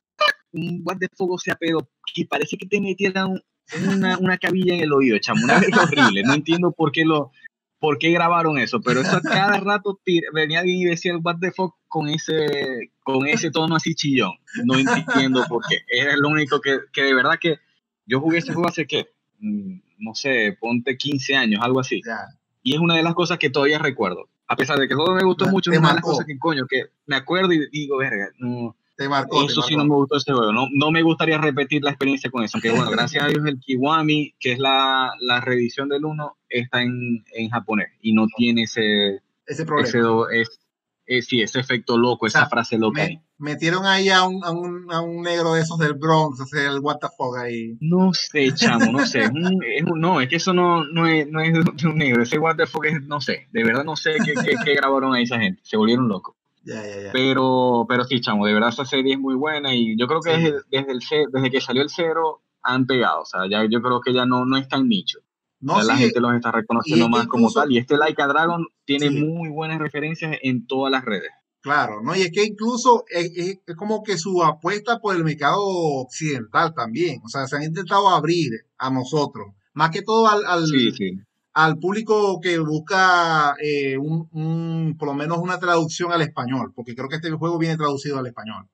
un guante de fuego sea pedo, que parece que te metieran una, una cabilla en el oído, chamo, una vez horrible, no entiendo por qué lo, por qué grabaron eso, pero eso a cada rato tir- venía alguien y decía el what the fuck con ese, con ese tono así chillón, no entiendo por qué, era lo único que, que de verdad que yo jugué ese juego hace que, mm, no sé, ponte quince años, algo así, ya, y es una de las cosas que todavía recuerdo. A pesar de que todo me gustó mucho, es te una de las cosas marcó, que, coño, que me acuerdo y digo, verga, no, te marcó, te eso sí no me marcó. gustó ese juego. No, no me gustaría repetir la experiencia con eso. Aunque bueno, gracias a Dios el Kiwami, que es la, la reedición del uno está en, en japonés y no tiene ese, Ese ese, problema. do- es, es- sí, ese efecto O loco, esa sea, frase loca ahí. me metieron ahí a un, a un, a un negro de esos del Bronx, a hacer el what the fuck ahí. No sé, chamo, no sé. Es un- es un- no, es que eso no, no, es, no es de un negro. Ese what the fuck es, no sé. De verdad no sé qué, qué, qué grabaron ahí esa gente. Se volvieron locos. Ya, ya, ya. Pero, pero sí, chamo, de verdad esa serie es muy buena y yo creo que Sí. desde, desde, el, ce- desde que salió el cero han pegado, o sea, ya, yo creo que ya no, no es tan nicho, No, ya la sí, gente los está y reconociendo es que más como tal incluso, y este Like a Dragon tiene sí, muy buenas referencias en todas las redes. claro, ¿no? Y es que incluso es, es- es como que su apuesta por el mercado occidental también. O sea, se han intentado abrir a nosotros, más que todo al, al, Sí, sí, al público que busca eh, un, un- por lo menos una traducción al español, porque creo que este juego viene traducido al español.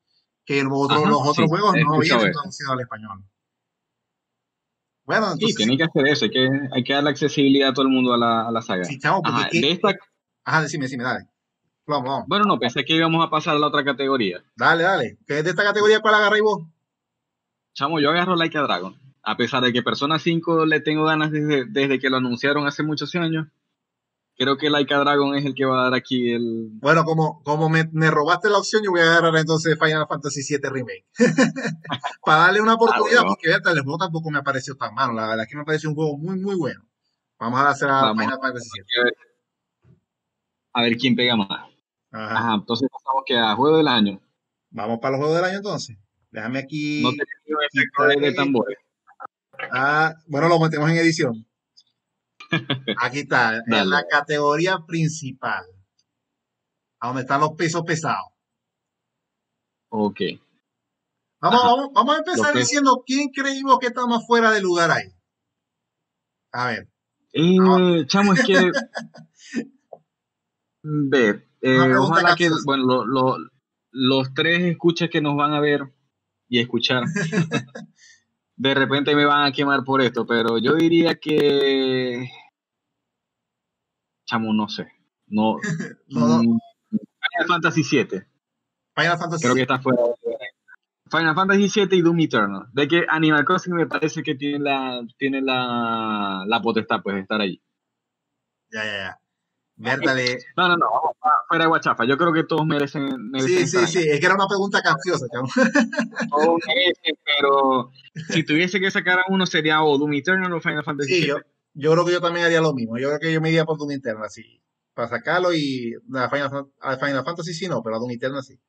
que los otros, Ajá, los sí, otros juegos he no escuchado vienen eso. traducidos al español. Bueno, Sí, entonces sí, tienen que hacer eso, hay que, hay que darle accesibilidad a todo el mundo a la, a la saga. sí, chamo, porque es Ajá, que, de esta, eh, ajá, decime, decime, dale. Vamos, vamos. bueno, no, pensé que íbamos a pasar a la otra categoría. Dale, dale. ¿Qué es de esta categoría cuál agarráis vos? Chamo, yo agarro Like a Dragon. A pesar de que Persona cinco le tengo ganas desde, desde que lo anunciaron hace muchos años, creo que Like a Dragon es el que va a dar aquí el... Bueno, como, como me, me robaste la opción, yo voy a agarrar entonces Final Fantasy siete Remake. Para darle una Ah, oportunidad, bueno, porque fíjate, el juego tampoco me pareció tan malo. La verdad es que me pareció un juego muy, muy bueno. Vamos a hacer a vamos Final Fantasy siete. a ver, a ver quién pega más. Ajá. Ajá, entonces pasamos que a Juego del Año. Vamos para los juegos del año entonces. Déjame No aquí te pido efecto quitar de, de esto. tambores. Ah, bueno, lo metemos en edición. Aquí está, en Dale, la categoría principal, a donde están los pesos pesados. ok. Vamos, Ajá, vamos, vamos a lo empezar que... diciendo quién creímos que está más fuera de lugar ahí. A ver, Eh, chamo, es que, ver, una eh, pregunta ojalá que, capciosa. bueno, lo- lo- los tres escuchas que nos van a ver y escuchar, de repente me van a quemar por esto, pero yo diría que, chamo, no sé, no, Los dos. mm, Final Fantasy siete, Final Fantasy creo que siete. está fuera. Final Fantasy siete y Doom Eternal, de que Animal Crossing me parece que tiene la, tiene la, la potestad, pues, de estar ahí. Ya, ya, ya. Bertale. No, no, no, vamos, fuera de guachafa, yo creo que todos merecen, merecen Sí, estar sí, sí. allá. Es que era una pregunta capciosa, chamo. Todos merecen, pero si tuviese que sacar a uno sería o Doom Eternal o Final Fantasy Sí, yo, siete. yo creo que yo también haría lo mismo. Yo creo que yo me iría por Doom Eternal, así. Para sacarlo y a Final, Fan- a Final Fantasy sí no, pero a Doom Eternal sí.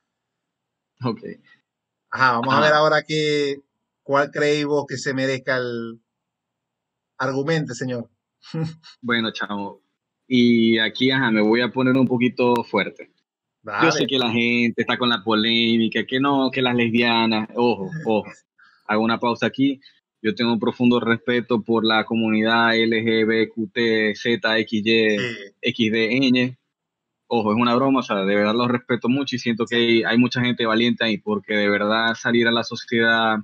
Ok. Ajá, vamos a ver Ajá. ahora que, cuál creéis vos que se merezca el argumente, señor. Bueno, chavo. Y aquí, ajá, me voy a poner un poquito fuerte. Yo sé Dale. que la gente está con la polémica, que no, que las lesbianas, ojo, ojo, hago una pausa aquí. Yo tengo un profundo respeto por la comunidad L G B T Q Z X Y Sí, X D Ñ. Ojo, es una broma, o sea, de verdad los respeto mucho y siento que sí, hay, hay mucha gente valiente ahí, porque de verdad salir a la sociedad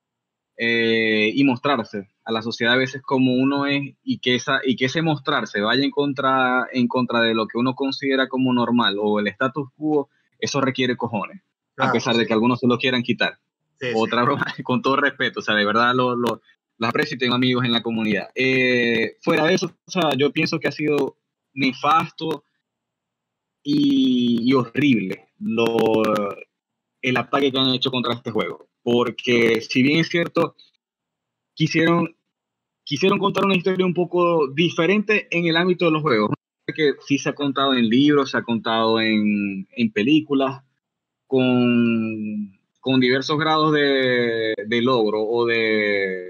eh, y mostrarse a la sociedad a veces como uno es y que esa y que ese mostrarse vaya en contra en contra de lo que uno considera como normal o el status quo, eso requiere cojones, a claro, pesar sí, de que algunos se lo quieran quitar. sí, sí. Otra broma, con todo respeto, o sea, de verdad lo, lo, los aprecio y tengo amigos en la comunidad. Eh, fuera de eso, o sea, yo pienso que ha sido nefasto y, y horrible lo, el ataque que han hecho contra este juego. Porque si bien es cierto, quisieron, quisieron contar una historia un poco diferente en el ámbito de los juegos. Que sí se ha contado en libros, se ha contado en, en películas, con, con diversos grados de, de logro o de,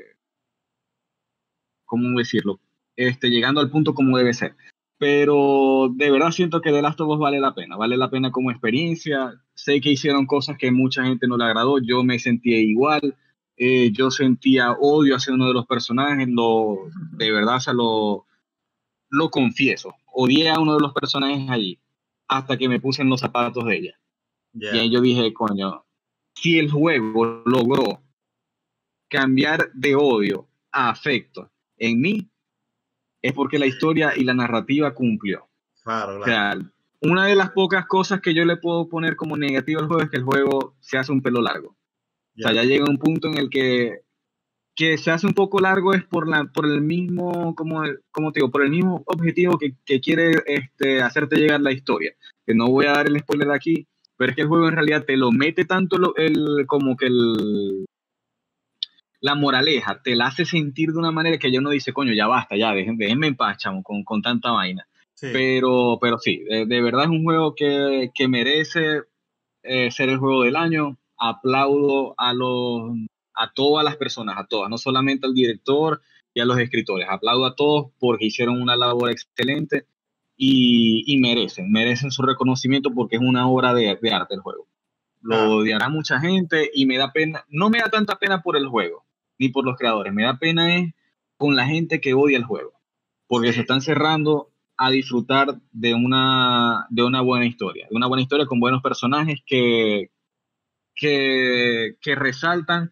¿cómo decirlo? Este, llegando al punto como debe ser. Pero de verdad siento que The Last of Us vale la pena, vale la pena como experiencia. Sé que hicieron cosas que mucha gente no le agradó, yo me sentía igual, eh, yo sentía odio hacia uno de los personajes, lo, de verdad, o sea, lo, lo confieso, odié a uno de los personajes allí, hasta que me puse en los zapatos de ella. Y Ya, ahí yo dije, coño, si el juego logró cambiar de odio a afecto en mí, es porque la historia y la narrativa cumplió. claro, O claro. sea, una de las pocas cosas que yo le puedo poner como negativo al juego es que el juego se hace un pelo largo. O sea, Ya, ya llega un punto en el que, que se hace un poco largo es por, la, por el mismo, como, como te digo, por el mismo objetivo que, que quiere este, hacerte llegar la historia. Que no voy a dar el spoiler aquí, pero es que el juego en realidad te lo mete tanto lo, el, como que el, la moraleja, te la hace sentir de una manera que ya uno dice, coño, ya basta, ya, déjenme, déjenme en paz, chamo, con, con tanta vaina. sí. Pero, pero sí, de, de verdad es un juego que, que merece eh, ser el juego del año. Aplaudo a los, a todas las personas, a todas, no solamente al director y a los escritores. Aplaudo a todos porque hicieron una labor excelente y, y merecen, merecen su reconocimiento porque es una obra de, de arte el juego. Lo Claro, odiará mucha gente y me da pena, no me da tanta pena por el juego, ni por los creadores, me da pena es con la gente que odia el juego, porque se sí, están cerrando a disfrutar de una, de una buena historia, de una buena historia con buenos personajes que, que, que resaltan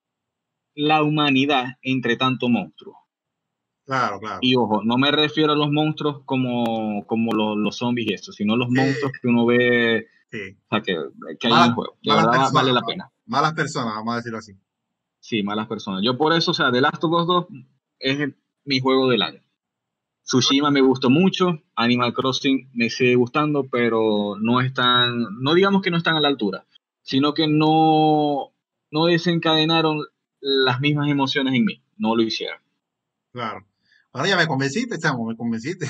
la humanidad entre tanto monstruo. Claro, claro. Y ojo, no me refiero a los monstruos como, como los, los zombies y eso, sino los Sí, monstruos que uno ve, sí. o sea, que, que hay en Malas, el juego. De malas verdad va- vale personas, la ¿no? pena. Malas personas, vamos a decirlo así. Sí, malas personas. Yo por eso, o sea, The Last of Us dos es el- mi juego del año. Tsushima me gustó mucho, Animal Crossing me sigue gustando, pero no están, no digamos que no están a la altura, sino que no, no desencadenaron las mismas emociones en mí, no lo hicieron. Claro. Ahora ya me convenciste, chamo, me convenciste.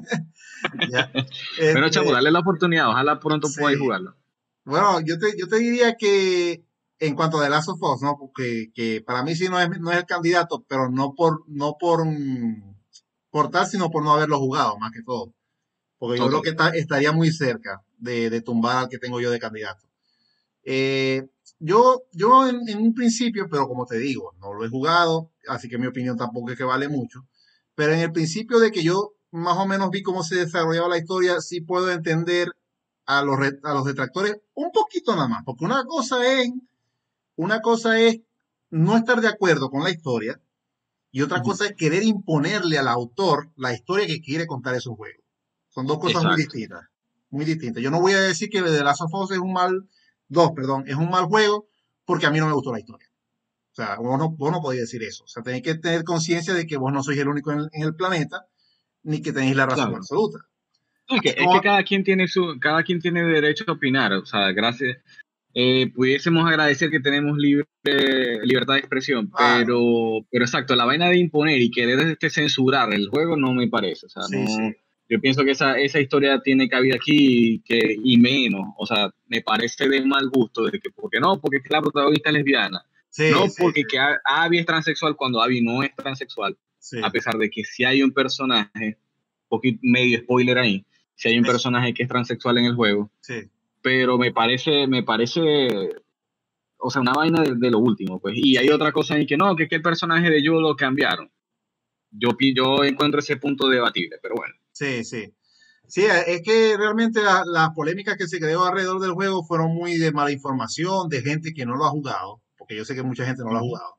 Ya. Pero chamo, Este, dale la oportunidad, ojalá pronto podáis sí. jugarlo. Bueno, yo te, yo te diría que en cuanto a The Last of Us, ¿no? Porque que para mí sí no es, no es el candidato, pero no por, no por, mm, por tal, sino por no haberlo jugado, más que todo. Porque yo Ok, creo que está- estaría muy cerca de, de tumbar al que tengo yo de candidato. Eh, yo, yo en, en un principio, pero como te digo, no lo he jugado, así que mi opinión tampoco es que vale mucho. Pero en el principio de que yo más o menos vi cómo se desarrollaba la historia, sí puedo entender a los, re- a los detractores un poquito nada más, porque una cosa es, una cosa es no estar de acuerdo con la historia y otra ujú, cosa es querer imponerle al autor la historia que quiere contar esos juegos. Son dos cosas muy exacto. distintas, muy distintas. Yo no voy a decir que The Last of Us es un mal, dos, perdón, es un mal juego porque a mí no me gustó la historia. O sea, vos no, vos no podéis decir eso. O sea, tenéis que tener conciencia de que vos no sois el único en el, en el planeta, ni que tenéis la razón Claro. absoluta. Es que, Así es que como, cada quien tiene su, cada quien tiene derecho a opinar, o sea, gracias, eh, pudiésemos agradecer que tenemos libre, libertad de expresión, claro, pero, pero exacto, la vaina de imponer y querer este, censurar el juego no me parece, o sea, sí, sí, no, yo pienso que esa, esa historia tiene cabida aquí y, que, y menos, o sea, me parece de mal gusto, de que, porque no, porque es que la protagonista es lesbiana, sí, no sí, porque que A- Abby es transexual cuando Abby no es transexual, a sí, pesar de que si hay un personaje, poquito, medio spoiler ahí, si hay un sí, personaje que es transexual en el juego, sí. pero me parece, me parece, o sea, una vaina de, de lo último, pues. Y hay Sí, otra cosa ahí que no, que, es que el personaje de Joe lo cambiaron. Yo, pi- yo encuentro ese punto debatible, pero bueno. sí, sí. Sí, es que realmente la- las polémicas que se creó alrededor del juego fueron muy de mala información, de gente que no lo ha jugado, porque yo sé que mucha gente no lo ha Ujú. jugado.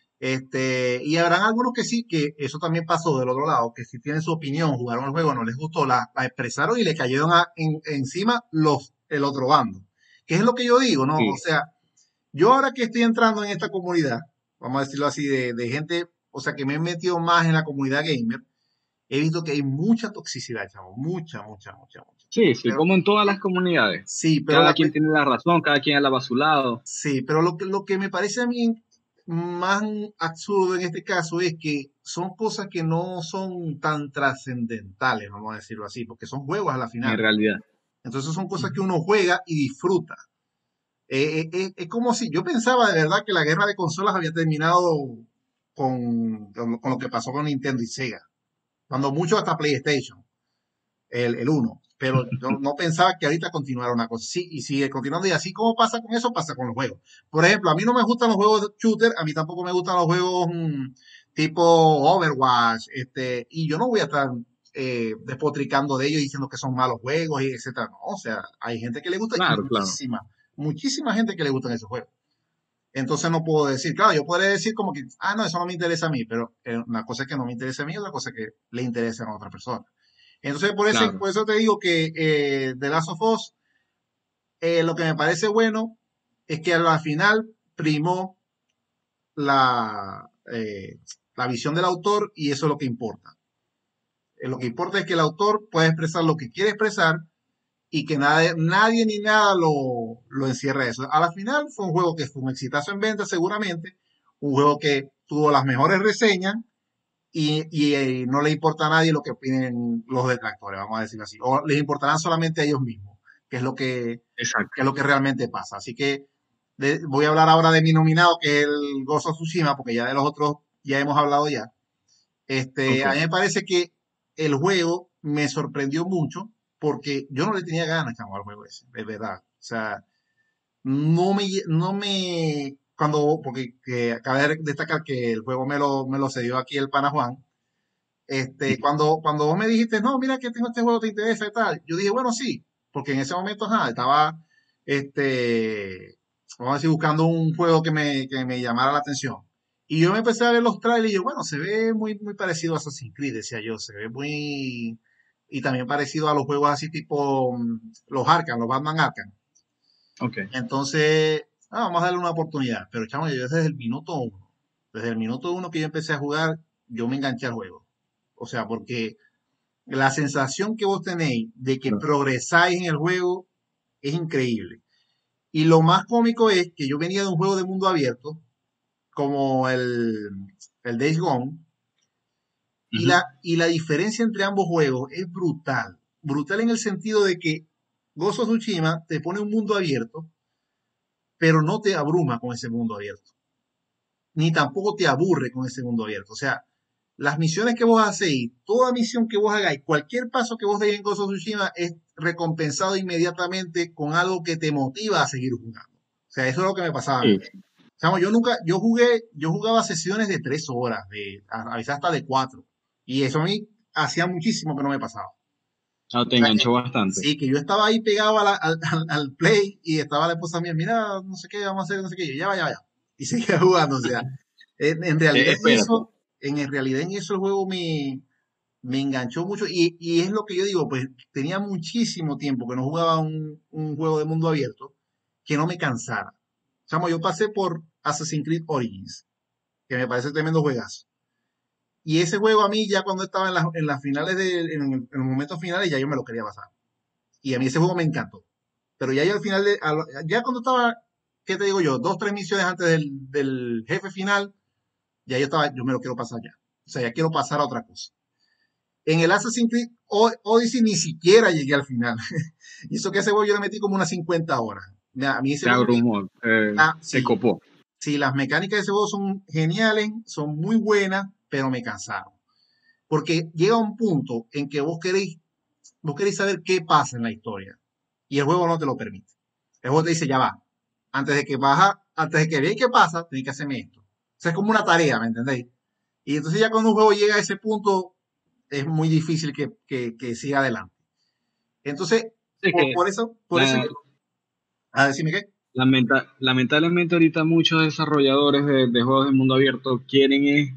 Este, y habrán algunos que sí, que eso también pasó del otro lado, que si tienen su opinión, jugaron el juego, no les gustó, la, la expresaron y le cayeron a- en- encima los, el otro bando. ¿Qué es lo que yo digo, no? O Sí, sea, yo ahora que estoy entrando en esta comunidad, vamos a decirlo así, de, de gente, o sea, que me he metido más en la comunidad gamer, he visto que hay mucha toxicidad, chavo, mucha, mucha, mucha, mucha. sí, sí, Pero como en todas las comunidades. sí, pero Cada la, quien tiene la razón, cada quien alaba a su lado. sí, pero lo que, lo que me parece a mí más absurdo en este caso es que son cosas que no son tan trascendentales, vamos a decirlo así, porque son juegos a la En final. realidad. Entonces son cosas que Ujú. uno juega y disfruta. Eh, eh, eh, es como si yo pensaba de verdad que la guerra de consolas había terminado con, con, con lo que pasó con Nintendo y Sega, cuando mucho hasta PlayStation, el, el uno. Pero yo no pensaba que ahorita continuara una cosa así y sigue continuando. Y así como pasa con eso, pasa con los juegos. Por ejemplo, a mí no me gustan los juegos de shooter, a mí tampoco me gustan los juegos mm, tipo Overwatch, este, y yo no voy a estar eh, despotricando de ellos diciendo que son malos juegos y etcétera. No, o sea, hay gente que le gusta y Claro, claro, muchísima, muchísima gente que le gustan esos juegos. Entonces no puedo decir, claro, yo podría decir como que, ah, no, eso no me interesa a mí, pero eh, una cosa es que no me interesa a mí, otra cosa es que le interesa a otra persona. Entonces, por eso, claro. por eso te digo que eh, The Last of Us, eh, lo que me parece bueno es que al final primó la, eh, la visión del autor y eso es lo que importa. Eh, lo que importa es que el autor pueda expresar lo que quiere expresar y que nadie, nadie ni nada lo, lo encierre eso. A la final fue un juego que fue un exitazo en venta seguramente, un juego que tuvo las mejores reseñas y, y eh, no le importa a nadie lo que opinen los detractores, vamos a decirlo así, o les importarán solamente a ellos mismos, que es lo que, que Exacto. es lo que realmente pasa. Así que de- voy a hablar ahora de mi nominado, que es el Ghost of Tsushima, porque ya de los otros ya hemos hablado ya. Este, Ok. a mí me parece que el juego me sorprendió mucho porque yo no le tenía ganas, chamo, al juego ese, de verdad. O sea, no me, no me, cuando, porque que, cabe destacar que el juego me lo, me lo cedió aquí el pana Juan. Este, cuando, cuando vos me dijiste, no, mira que tengo este juego, te interesa y tal, yo dije, bueno, sí, porque en ese momento, ajá, estaba, este, vamos a decir, buscando un juego que me, que me llamara la atención. Y yo me empecé a ver los trailers y yo, bueno, se ve muy, muy parecido a Assassin's Creed, decía yo, se ve muy... Y también parecido a los juegos así tipo mm, los Arkham, los Batman Arkham. Ok. Entonces, ah, vamos a darle una oportunidad. Pero chamo, yo desde el minuto uno, desde el minuto uno que yo empecé a jugar, yo me enganché al juego. O sea, porque la sensación que vos tenéis de que progresáis en el juego es increíble. Y lo más cómico es que yo venía de un juego de mundo abierto, como el, el Days Gone, y Ujú. la, y la diferencia entre ambos juegos es brutal. Brutal en el sentido de que Ghost of Tsushima te pone un mundo abierto, pero no te abruma con ese mundo abierto, ni tampoco te aburre con ese mundo abierto. O sea, las misiones que vos hacéis, toda misión que vos hagáis, cualquier paso que vos deis en Ghost of Tsushima es recompensado inmediatamente con algo que te motiva a seguir jugando. O sea, eso es lo que me pasaba a mí. Sí, Chamo, yo nunca, yo jugué, yo jugaba sesiones de tres horas, de, a, a veces hasta de cuatro. Y eso a mí hacía muchísimo que no me pasaba. ah, O te sea, que, enganchó bastante. sí, que yo estaba ahí pegado a la- al, al- al play y estaba la esposa mía, mira, no sé qué, vamos a hacer, no sé qué. Y yo, ya va, ya va, ya. Y seguía jugando, o sea, en, en Eh, realidad en espérate. eso, en, en realidad en eso el juego me, me enganchó mucho y, y es lo que yo digo, pues tenía muchísimo tiempo que no jugaba un, un juego de mundo abierto que no me cansara. Chamo, yo pasé por Assassin's Creed Origins, que me parece tremendo juegazo. Y ese juego a mí ya cuando estaba en, las en las finales, de, en, en los momentos finales, ya yo me lo quería pasar. Y a mí ese juego me encantó. Pero ya yo al final, de, al- ya cuando estaba, ¿qué te digo yo? Dos, tres misiones antes del, del jefe final, ya yo estaba, yo me lo quiero pasar ya. O sea, ya quiero pasar a otra cosa. En el Assassin's Creed O- Odyssey ni siquiera llegué al final. Y eso que ese juego yo le metí como unas cincuenta horas. Mira, a mí ese Te juego, abrumó, eh, ah, te sí, copó. sí, las mecánicas de ese juego son geniales, son muy buenas, pero me cansaron. Porque llega un punto en que vos queréis, vos queréis saber qué pasa en la historia. Y el juego no te lo permite. El juego te dice, ya va. Antes de que baja, antes de que veáis qué pasa, tenéis que hacerme esto. O sea, es como una tarea, ¿me entendéis? Y entonces ya cuando un juego llega a ese punto, es muy difícil que, que, que siga adelante. Entonces, Es por, que por eso, por eso la, yo, a decirme qué. lamenta- lamentablemente ahorita muchos desarrolladores de, de juegos de mundo abierto quieren es,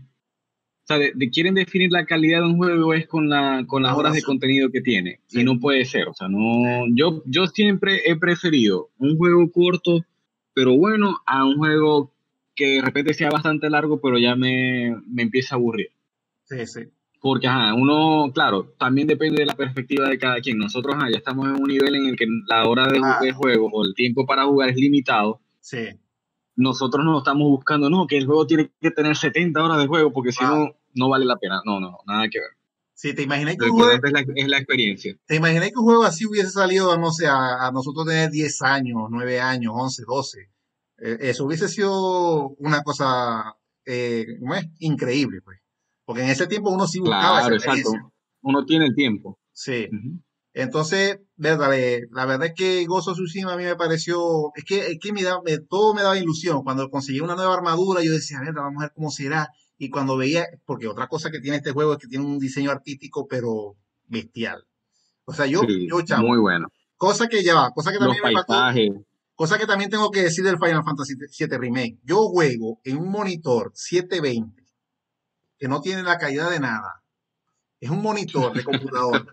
o sea, de- de- quieren definir la calidad de un juego es con la, con las Con horas de duración. contenido que tiene. Sí, Y no puede ser. O sea, sí, no, yo, yo siempre he preferido un juego corto, pero bueno, a un juego que de repente sea bastante largo, pero ya me, me empieza a aburrir. sí, sí. Porque, ajá, uno, claro, también depende de la perspectiva de cada quien. Nosotros, ajá, ya estamos en un nivel en el que la hora de, ju- de Claro, juego o el tiempo para jugar es limitado. sí, Nosotros no estamos buscando, no, que el juego tiene que tener setenta horas de juego, porque si claro. no, no vale la pena. No, no, no, nada que ver. Si te imagináis que Lo un juego, importante es la, es la experiencia. te imagináis que un juego así hubiese salido, no sé, a, a nosotros tener diez años, nueve años, once, doce. Eh, eso hubiese sido una cosa, eh, ¿cómo es? Increíble, pues. Porque en ese tiempo uno sí buscaba esa Claro, experiencia. exacto. Uno tiene el tiempo. Sí. Ujú. Entonces, verdad, eh, la verdad es que Ghost of Tsushima a mí me pareció, es que, es que me da- me- todo me daba ilusión. Cuando conseguí una nueva armadura, yo decía, verdad, vamos a ver cómo será. Y cuando veía, porque otra cosa que tiene este juego es que tiene un diseño artístico, pero bestial. O sea, yo, Sí, yo chamo, muy bueno. cosa que ya va, cosa que Los también me faltó, paisajes. cosa que también tengo que decir del Final Fantasy siete Remake. Yo juego en un monitor setecientos veinte, que no tiene la calidad de nada. Es un monitor de computador.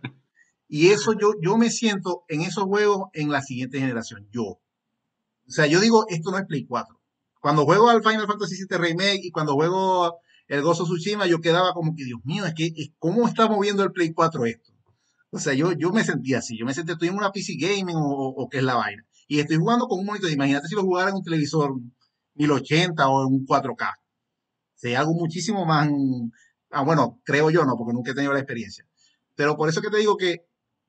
Y eso yo, yo me siento en esos juegos en la siguiente generación, yo. O sea, yo digo, esto no es Play cuatro. Cuando juego al Final Fantasy siete Remake y cuando juego el Ghost of Tsushima, yo quedaba como que, Dios mío, es que, es- ¿cómo está moviendo el Play cuatro esto? O sea, yo, yo me sentía así, yo me sentía, estoy en una P C gaming o, o, o qué es la vaina. Y estoy jugando con un monitor, imagínate si lo jugara en un televisor mil ochenta o en un cuatro K. Sería algo muchísimo más, ah, bueno, creo yo, no, porque nunca he tenido la experiencia. Pero por eso que te digo que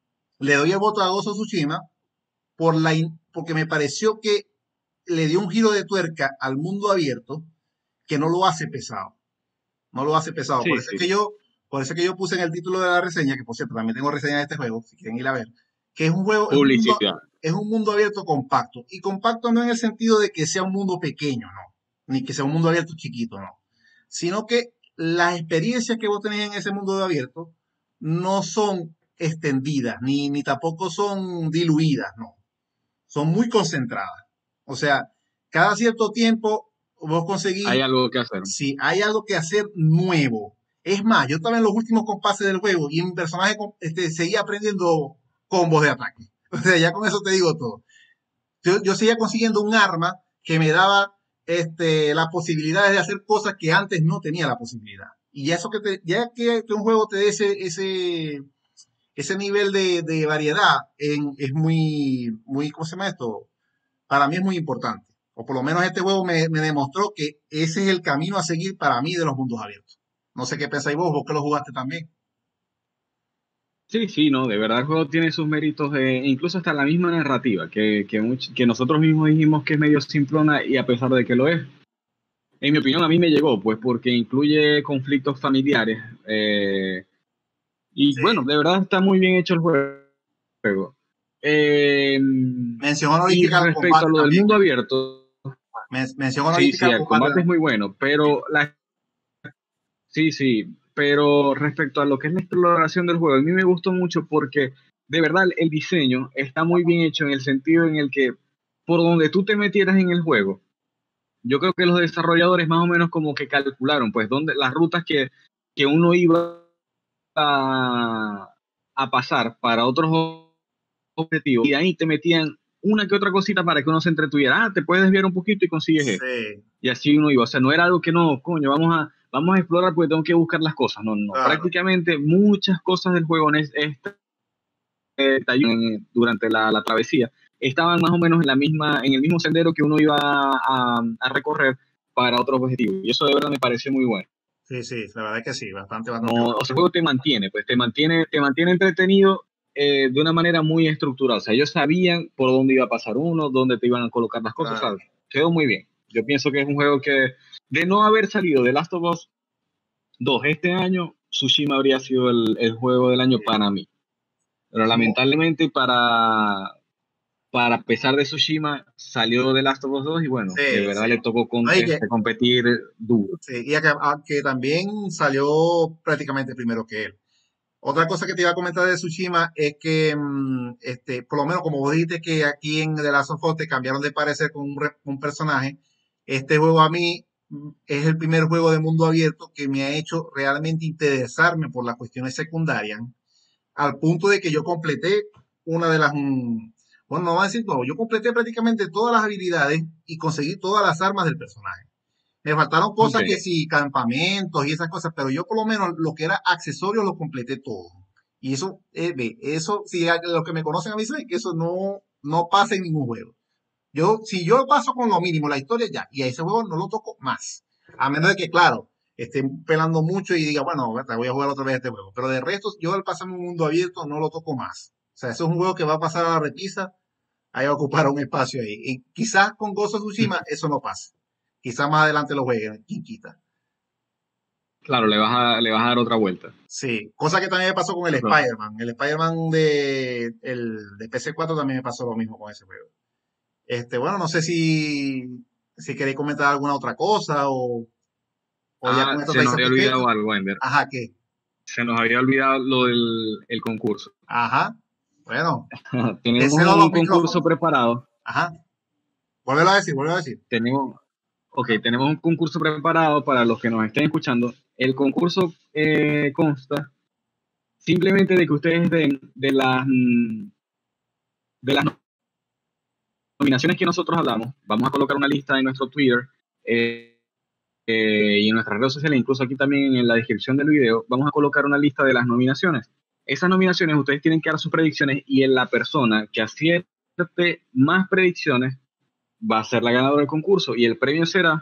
le doy el voto a Ghost of Tsushima por la, in- porque me pareció que le dio un giro de tuerca al mundo abierto que no lo hace pesado. No lo hace pesado. Por Sí, eso es sí. que yo, por eso es que yo puse en el título de la reseña, que por cierto también tengo reseña de este juego, si quieren ir a ver, que es un juego, es un mundo, Publicidad. es un mundo abierto compacto. Y compacto no en el sentido de que sea un mundo pequeño, no. Ni que sea un mundo abierto chiquito, no. Sino que las experiencias que vos tenés en ese mundo abierto no son extendidas, ni, ni tampoco son diluidas, no. Son muy concentradas. O sea, cada cierto tiempo vos conseguís, hay algo que hacer. si hay algo que hacer nuevo. Es más, yo estaba en los últimos compases del juego y mi personaje este, seguía aprendiendo combos de ataque. O sea, ya con eso te digo todo. Yo, yo seguía consiguiendo un arma que me daba este, las posibilidades de hacer cosas que antes no tenía la posibilidad. Y ya eso que te, ya que, que un juego te dé ese, ese, ese nivel de, de variedad en, es muy, muy, ¿cómo se llama esto? Para mí es muy importante. O por lo menos este juego me, me demostró que ese es el camino a seguir para mí de los mundos abiertos. No sé qué pensáis vos, vos que lo jugaste también. Sí, sí, no, de verdad el juego tiene sus méritos, eh, incluso hasta la misma narrativa, que, que, much- que nosotros mismos dijimos que es medio simplona y a pesar de que lo es, en mi opinión a mí me llegó, pues porque incluye conflictos familiares, eh, y Sí. bueno, de verdad está muy bien hecho el juego. Eh, Mención y honorífica al respecto a combate lo del también. mundo abierto, Men- mención sí, honorífica sí, al el combate combate es también. muy bueno, pero la, sí, sí, pero respecto a lo que es la exploración del juego, a mí me gustó mucho porque de verdad el diseño está muy bien hecho en el sentido en el que por donde tú te metieras en el juego, yo creo que los desarrolladores más o menos como que calcularon, pues, donde las rutas que, que uno iba a, a pasar para otros objetivos y de ahí te metían una que otra cosita para que uno se entretuviera. Ah, te puedes desviar un poquito y consigues esto. Sí, Y así uno iba. O sea, no era algo que no, coño, vamos a, vamos a explorar porque tengo que buscar las cosas. No, no. claro. Prácticamente muchas cosas del juego en este en- durante la, la travesía estaban más o menos en la misma, en el mismo sendero que uno iba a, a recorrer para otros objetivos. Y eso de verdad me pareció muy bueno. Sí, sí, la verdad es que sí, bastante, bastante No, bueno. o sea, el juego te mantiene, pues te mantiene, te mantiene entretenido eh, de una manera muy estructurada. O sea, ellos sabían por dónde iba a pasar uno, dónde te iban a colocar las cosas. O Claro. sea, quedó muy bien. Yo pienso que es un juego que, de no haber salido de Last of Us dos este año, Tsushima habría sido el, el juego del año Sí. para mí. Pero Como- lamentablemente para, para pesar de Tsushima, salió de Last of Us dos y bueno, de Sí, verdad sí. le tocó con, No, y que, este, competir duro. sí, y a que, a que también salió prácticamente primero que él. Otra cosa que te iba a comentar de Tsushima es que, mm, este, por lo menos como vos dijiste que aquí en The Last of Us te cambiaron de parecer con un, re- un personaje, este juego a mí mm, es el primer juego de mundo abierto que me ha hecho realmente interesarme por las cuestiones secundarias, al punto de que yo completé una de las, mm, bueno, no voy a decir todo, yo completé prácticamente todas las habilidades y conseguí todas las armas del personaje. Me faltaron Ok, cosas que sí, campamentos y esas cosas, pero yo por lo menos lo que era accesorios lo completé todo. Y eso, eh, ve, eso, si a- los que me conocen a mí saben que eso no, no pasa en ningún juego. Yo, si yo paso con lo mínimo, la historia ya, y a ese juego no lo toco más. A menos de que, claro, esté pelando mucho y diga, bueno, vete, voy a jugar otra vez este juego. Pero de resto, yo al pasarme un mundo abierto no lo toco más. O sea, eso es un juego que va a pasar a la repisa, ahí va a ocupar un espacio ahí. Y quizás con Ghost of Tsushima eso no pasa. Quizás más adelante lo jueguen, quién quita. claro, le vas a, le vas a dar otra vuelta. Sí, cosa que también me pasó con el Claro. Spider-Man. El Spider-Man de, el, de P C cuatro también me pasó lo mismo con ese juego. Este, bueno, no sé si, si queréis comentar alguna otra cosa o, o ya con Ah, esto se estáis nos había satisfechos. olvidado algo, Ender. Ajá, ¿qué? Se nos había olvidado lo del el concurso. Ajá. Bueno, le Tenemos cedo los un concurso micrófonos. preparado. Ajá. Vuelve a decir, vuelve a decir. Tenemos, ok, tenemos un concurso preparado para los que nos estén escuchando. El concurso eh, consta simplemente de que ustedes den de las, mm, de las nominaciones que nosotros hablamos. Vamos a colocar una lista en nuestro Twitter eh, eh, y en nuestras redes sociales, incluso aquí también en la descripción del video, vamos a colocar una lista de las nominaciones. Esas nominaciones ustedes tienen que dar sus predicciones y en la persona que acierte más predicciones va a ser la ganadora del concurso y el premio será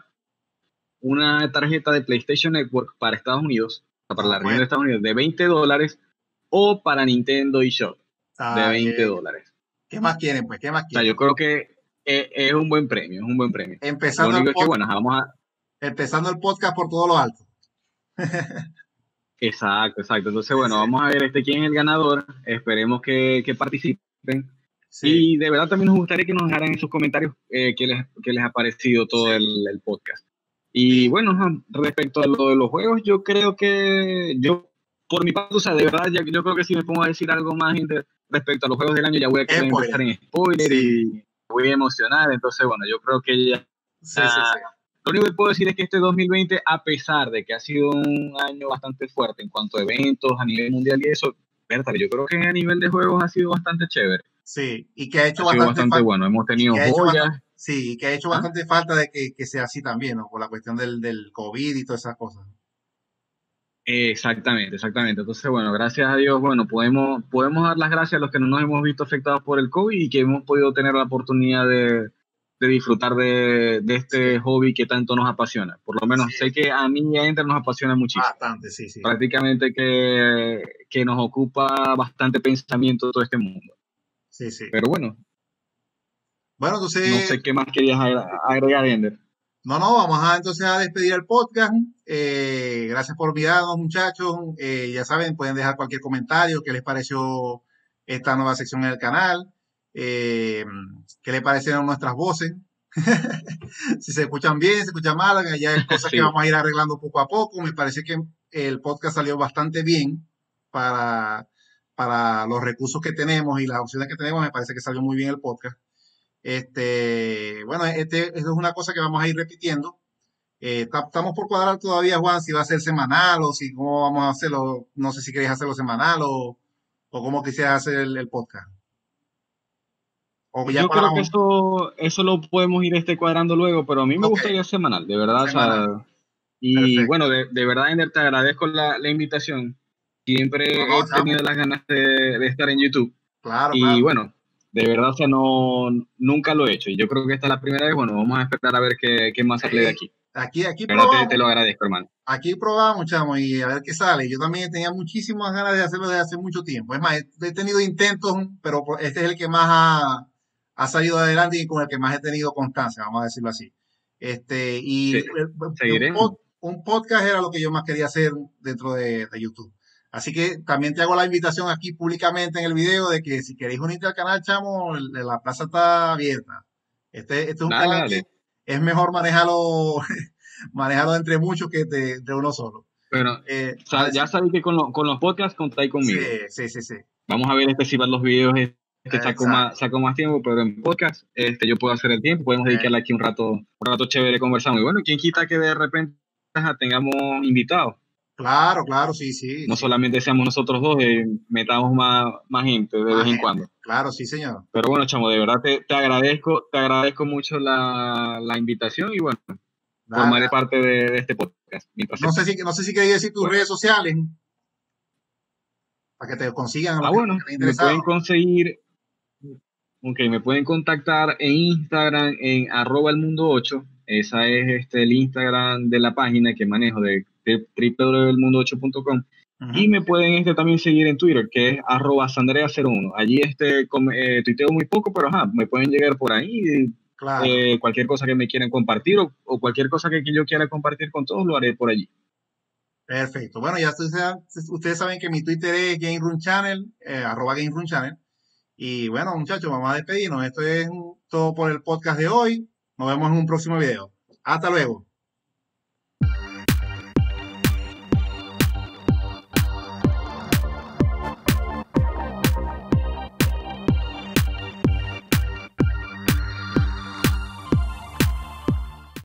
una tarjeta de PlayStation Network para Estados Unidos, o sea, para Ah, la región de bueno, Estados Unidos de veinte dólares o para Nintendo eShop de está veinte bien. dólares. ¿Qué más quieren, pues? ¿Qué más O sea, yo quieren? creo que es, es un buen premio, es un buen premio. Lo Empezando el único es que, pod- bueno, vamos a... empezando el podcast por todo lo alto. Exacto, exacto. Entonces, Sí, bueno, sí, vamos a ver este quién es el ganador. Esperemos que, que participen. sí, Y de verdad también nos gustaría que nos dejaran en sus comentarios eh, qué, les, qué les ha parecido todo sí, el, el podcast. Y sí. bueno, ajá, respecto a lo de los juegos, yo creo que yo, por mi parte, o sea, de verdad, ya, yo creo que si me pongo a decir algo más inter- respecto a los juegos del año, ya voy a querer Spoiler. empezar en spoiler Sí, y voy a emocionar. Entonces, bueno, yo creo que ya Sí, sí, sí. Lo único que puedo decir es que este dos mil veinte, a pesar de que ha sido un año bastante fuerte en cuanto a eventos a nivel mundial y eso, Bertale, yo creo que a nivel de juegos ha sido bastante chévere. Sí, y que ha hecho Ha sido bastante bastante falta, bueno. Hemos y que tenido ha hecho joyas. bastante, sí, y que ha hecho ¿Ah? bastante falta de que, que sea así también, ¿no? Por la cuestión del, del COVID y todas esas cosas. Exactamente, exactamente. Entonces, bueno, gracias a Dios, bueno, podemos, podemos dar las gracias a los que no nos hemos visto afectados por el COVID y que hemos podido tener la oportunidad de, de disfrutar de, de Sí, este hobby que tanto nos apasiona. Por lo sí, menos sé que a mí y a Enter nos apasiona muchísimo. bastante, sí, sí. Prácticamente que, que nos ocupa bastante pensamiento todo este mundo. Sí, sí. Pero bueno, Bueno, no entonces, sé qué más querías agre- agregar, Ender. no, no, vamos a entonces a despedir el podcast. Eh, gracias por mirarnos, muchachos. Eh, ya saben, pueden dejar cualquier comentario, qué les pareció esta nueva sección en el canal, eh, qué les parecieron nuestras voces, si se escuchan bien, se escuchan mal, ya es cosas que Sí, vamos a ir arreglando poco a poco. Me parece que el podcast salió bastante bien para, para los recursos que tenemos y las opciones que tenemos. Me parece que salió muy bien el podcast. Este, bueno, este, esto es una cosa que vamos a ir repitiendo. Eh, ta- estamos por cuadrar todavía, Juan, si va a ser semanal o si cómo vamos a hacerlo. No sé si queréis hacerlo semanal o, o cómo quisieras hacer el, el podcast. O ya yo creo que cuadramos. eso, eso lo podemos ir este cuadrando luego, pero a mí me Ok, gustaría semanal, de verdad. O semanal. sea, y Perfecto. bueno, de, de verdad, Ender, te agradezco la, la invitación. No, Siempre no, he chamo. tenido las ganas de, de estar en YouTube. Claro, Y claro. bueno, de verdad, o sea, no, nunca lo he hecho. Y yo creo que esta es la primera vez. Bueno, vamos a esperar a ver qué, qué más sale de Sí. aquí. Aquí, aquí De verdad, te, te probamos. lo agradezco, hermano. Aquí probamos, chamo, y a ver qué sale. Yo también tenía muchísimas ganas de hacerlo desde hace mucho tiempo. Es más, he, he tenido intentos, pero por- este es el que más ha, ha salido adelante y con el que más he tenido constancia, vamos a decirlo así. Este, y Se- el- un, seguiremos. pod- un podcast era lo que yo más quería hacer dentro de, de YouTube. Así que también te hago la invitación aquí públicamente en el video de que si queréis unirte al canal, chamo, el- la plaza está abierta. Este, este es un Dale, canal que dale. es mejor manejarlo, manejarlo entre muchos que de, de uno solo. Pero Eh, ah, sa- ya sí, sabéis que con, lo- con los podcasts contáis sí, conmigo. sí, sí, sí. Vamos a ver este si para los videos este saco Exacto, más, saco más tiempo, pero en podcast este, yo puedo hacer el tiempo, podemos eh, dedicarle aquí un rato, un rato chévere conversando. Y bueno, quién quita que de repente ajá, tengamos invitados. claro, claro, sí, sí, No sí. solamente seamos nosotros dos, eh, metamos más, más gente de vez Más en gente. cuando. Claro, sí, señor. Pero bueno, chamo, de verdad te, te agradezco, te agradezco mucho la, la invitación y bueno, Dale, formaré dale. parte de, de este podcast mientras se No sé pueda. si, no sé si queréis decir tus Bueno, redes sociales para que te consigan a los ah, que bueno, estén me interesados. pueden conseguir, ok, me pueden contactar en Instagram en arroba el mundo ocho. Esa es este, el Instagram de la página que manejo de, de w w w punto el mundo ocho punto com. Y Ujú, me pueden este, también seguir en Twitter, que es arroba sandrea cero uno. Allí este, com- eh, tuiteo muy poco, pero ajá, me pueden llegar por ahí. claro, Eh, cualquier cosa que me quieran compartir o, o cualquier cosa que, que yo quiera compartir con todos, lo haré por allí. perfecto. Bueno, ya ustedes, saben ustedes saben que mi Twitter es Game Room Channel, eh, arroba Game Room Channel. Y bueno, muchachos, vamos a despedirnos. Esto es todo por el podcast de hoy. Nos vemos en un próximo video. Hasta luego.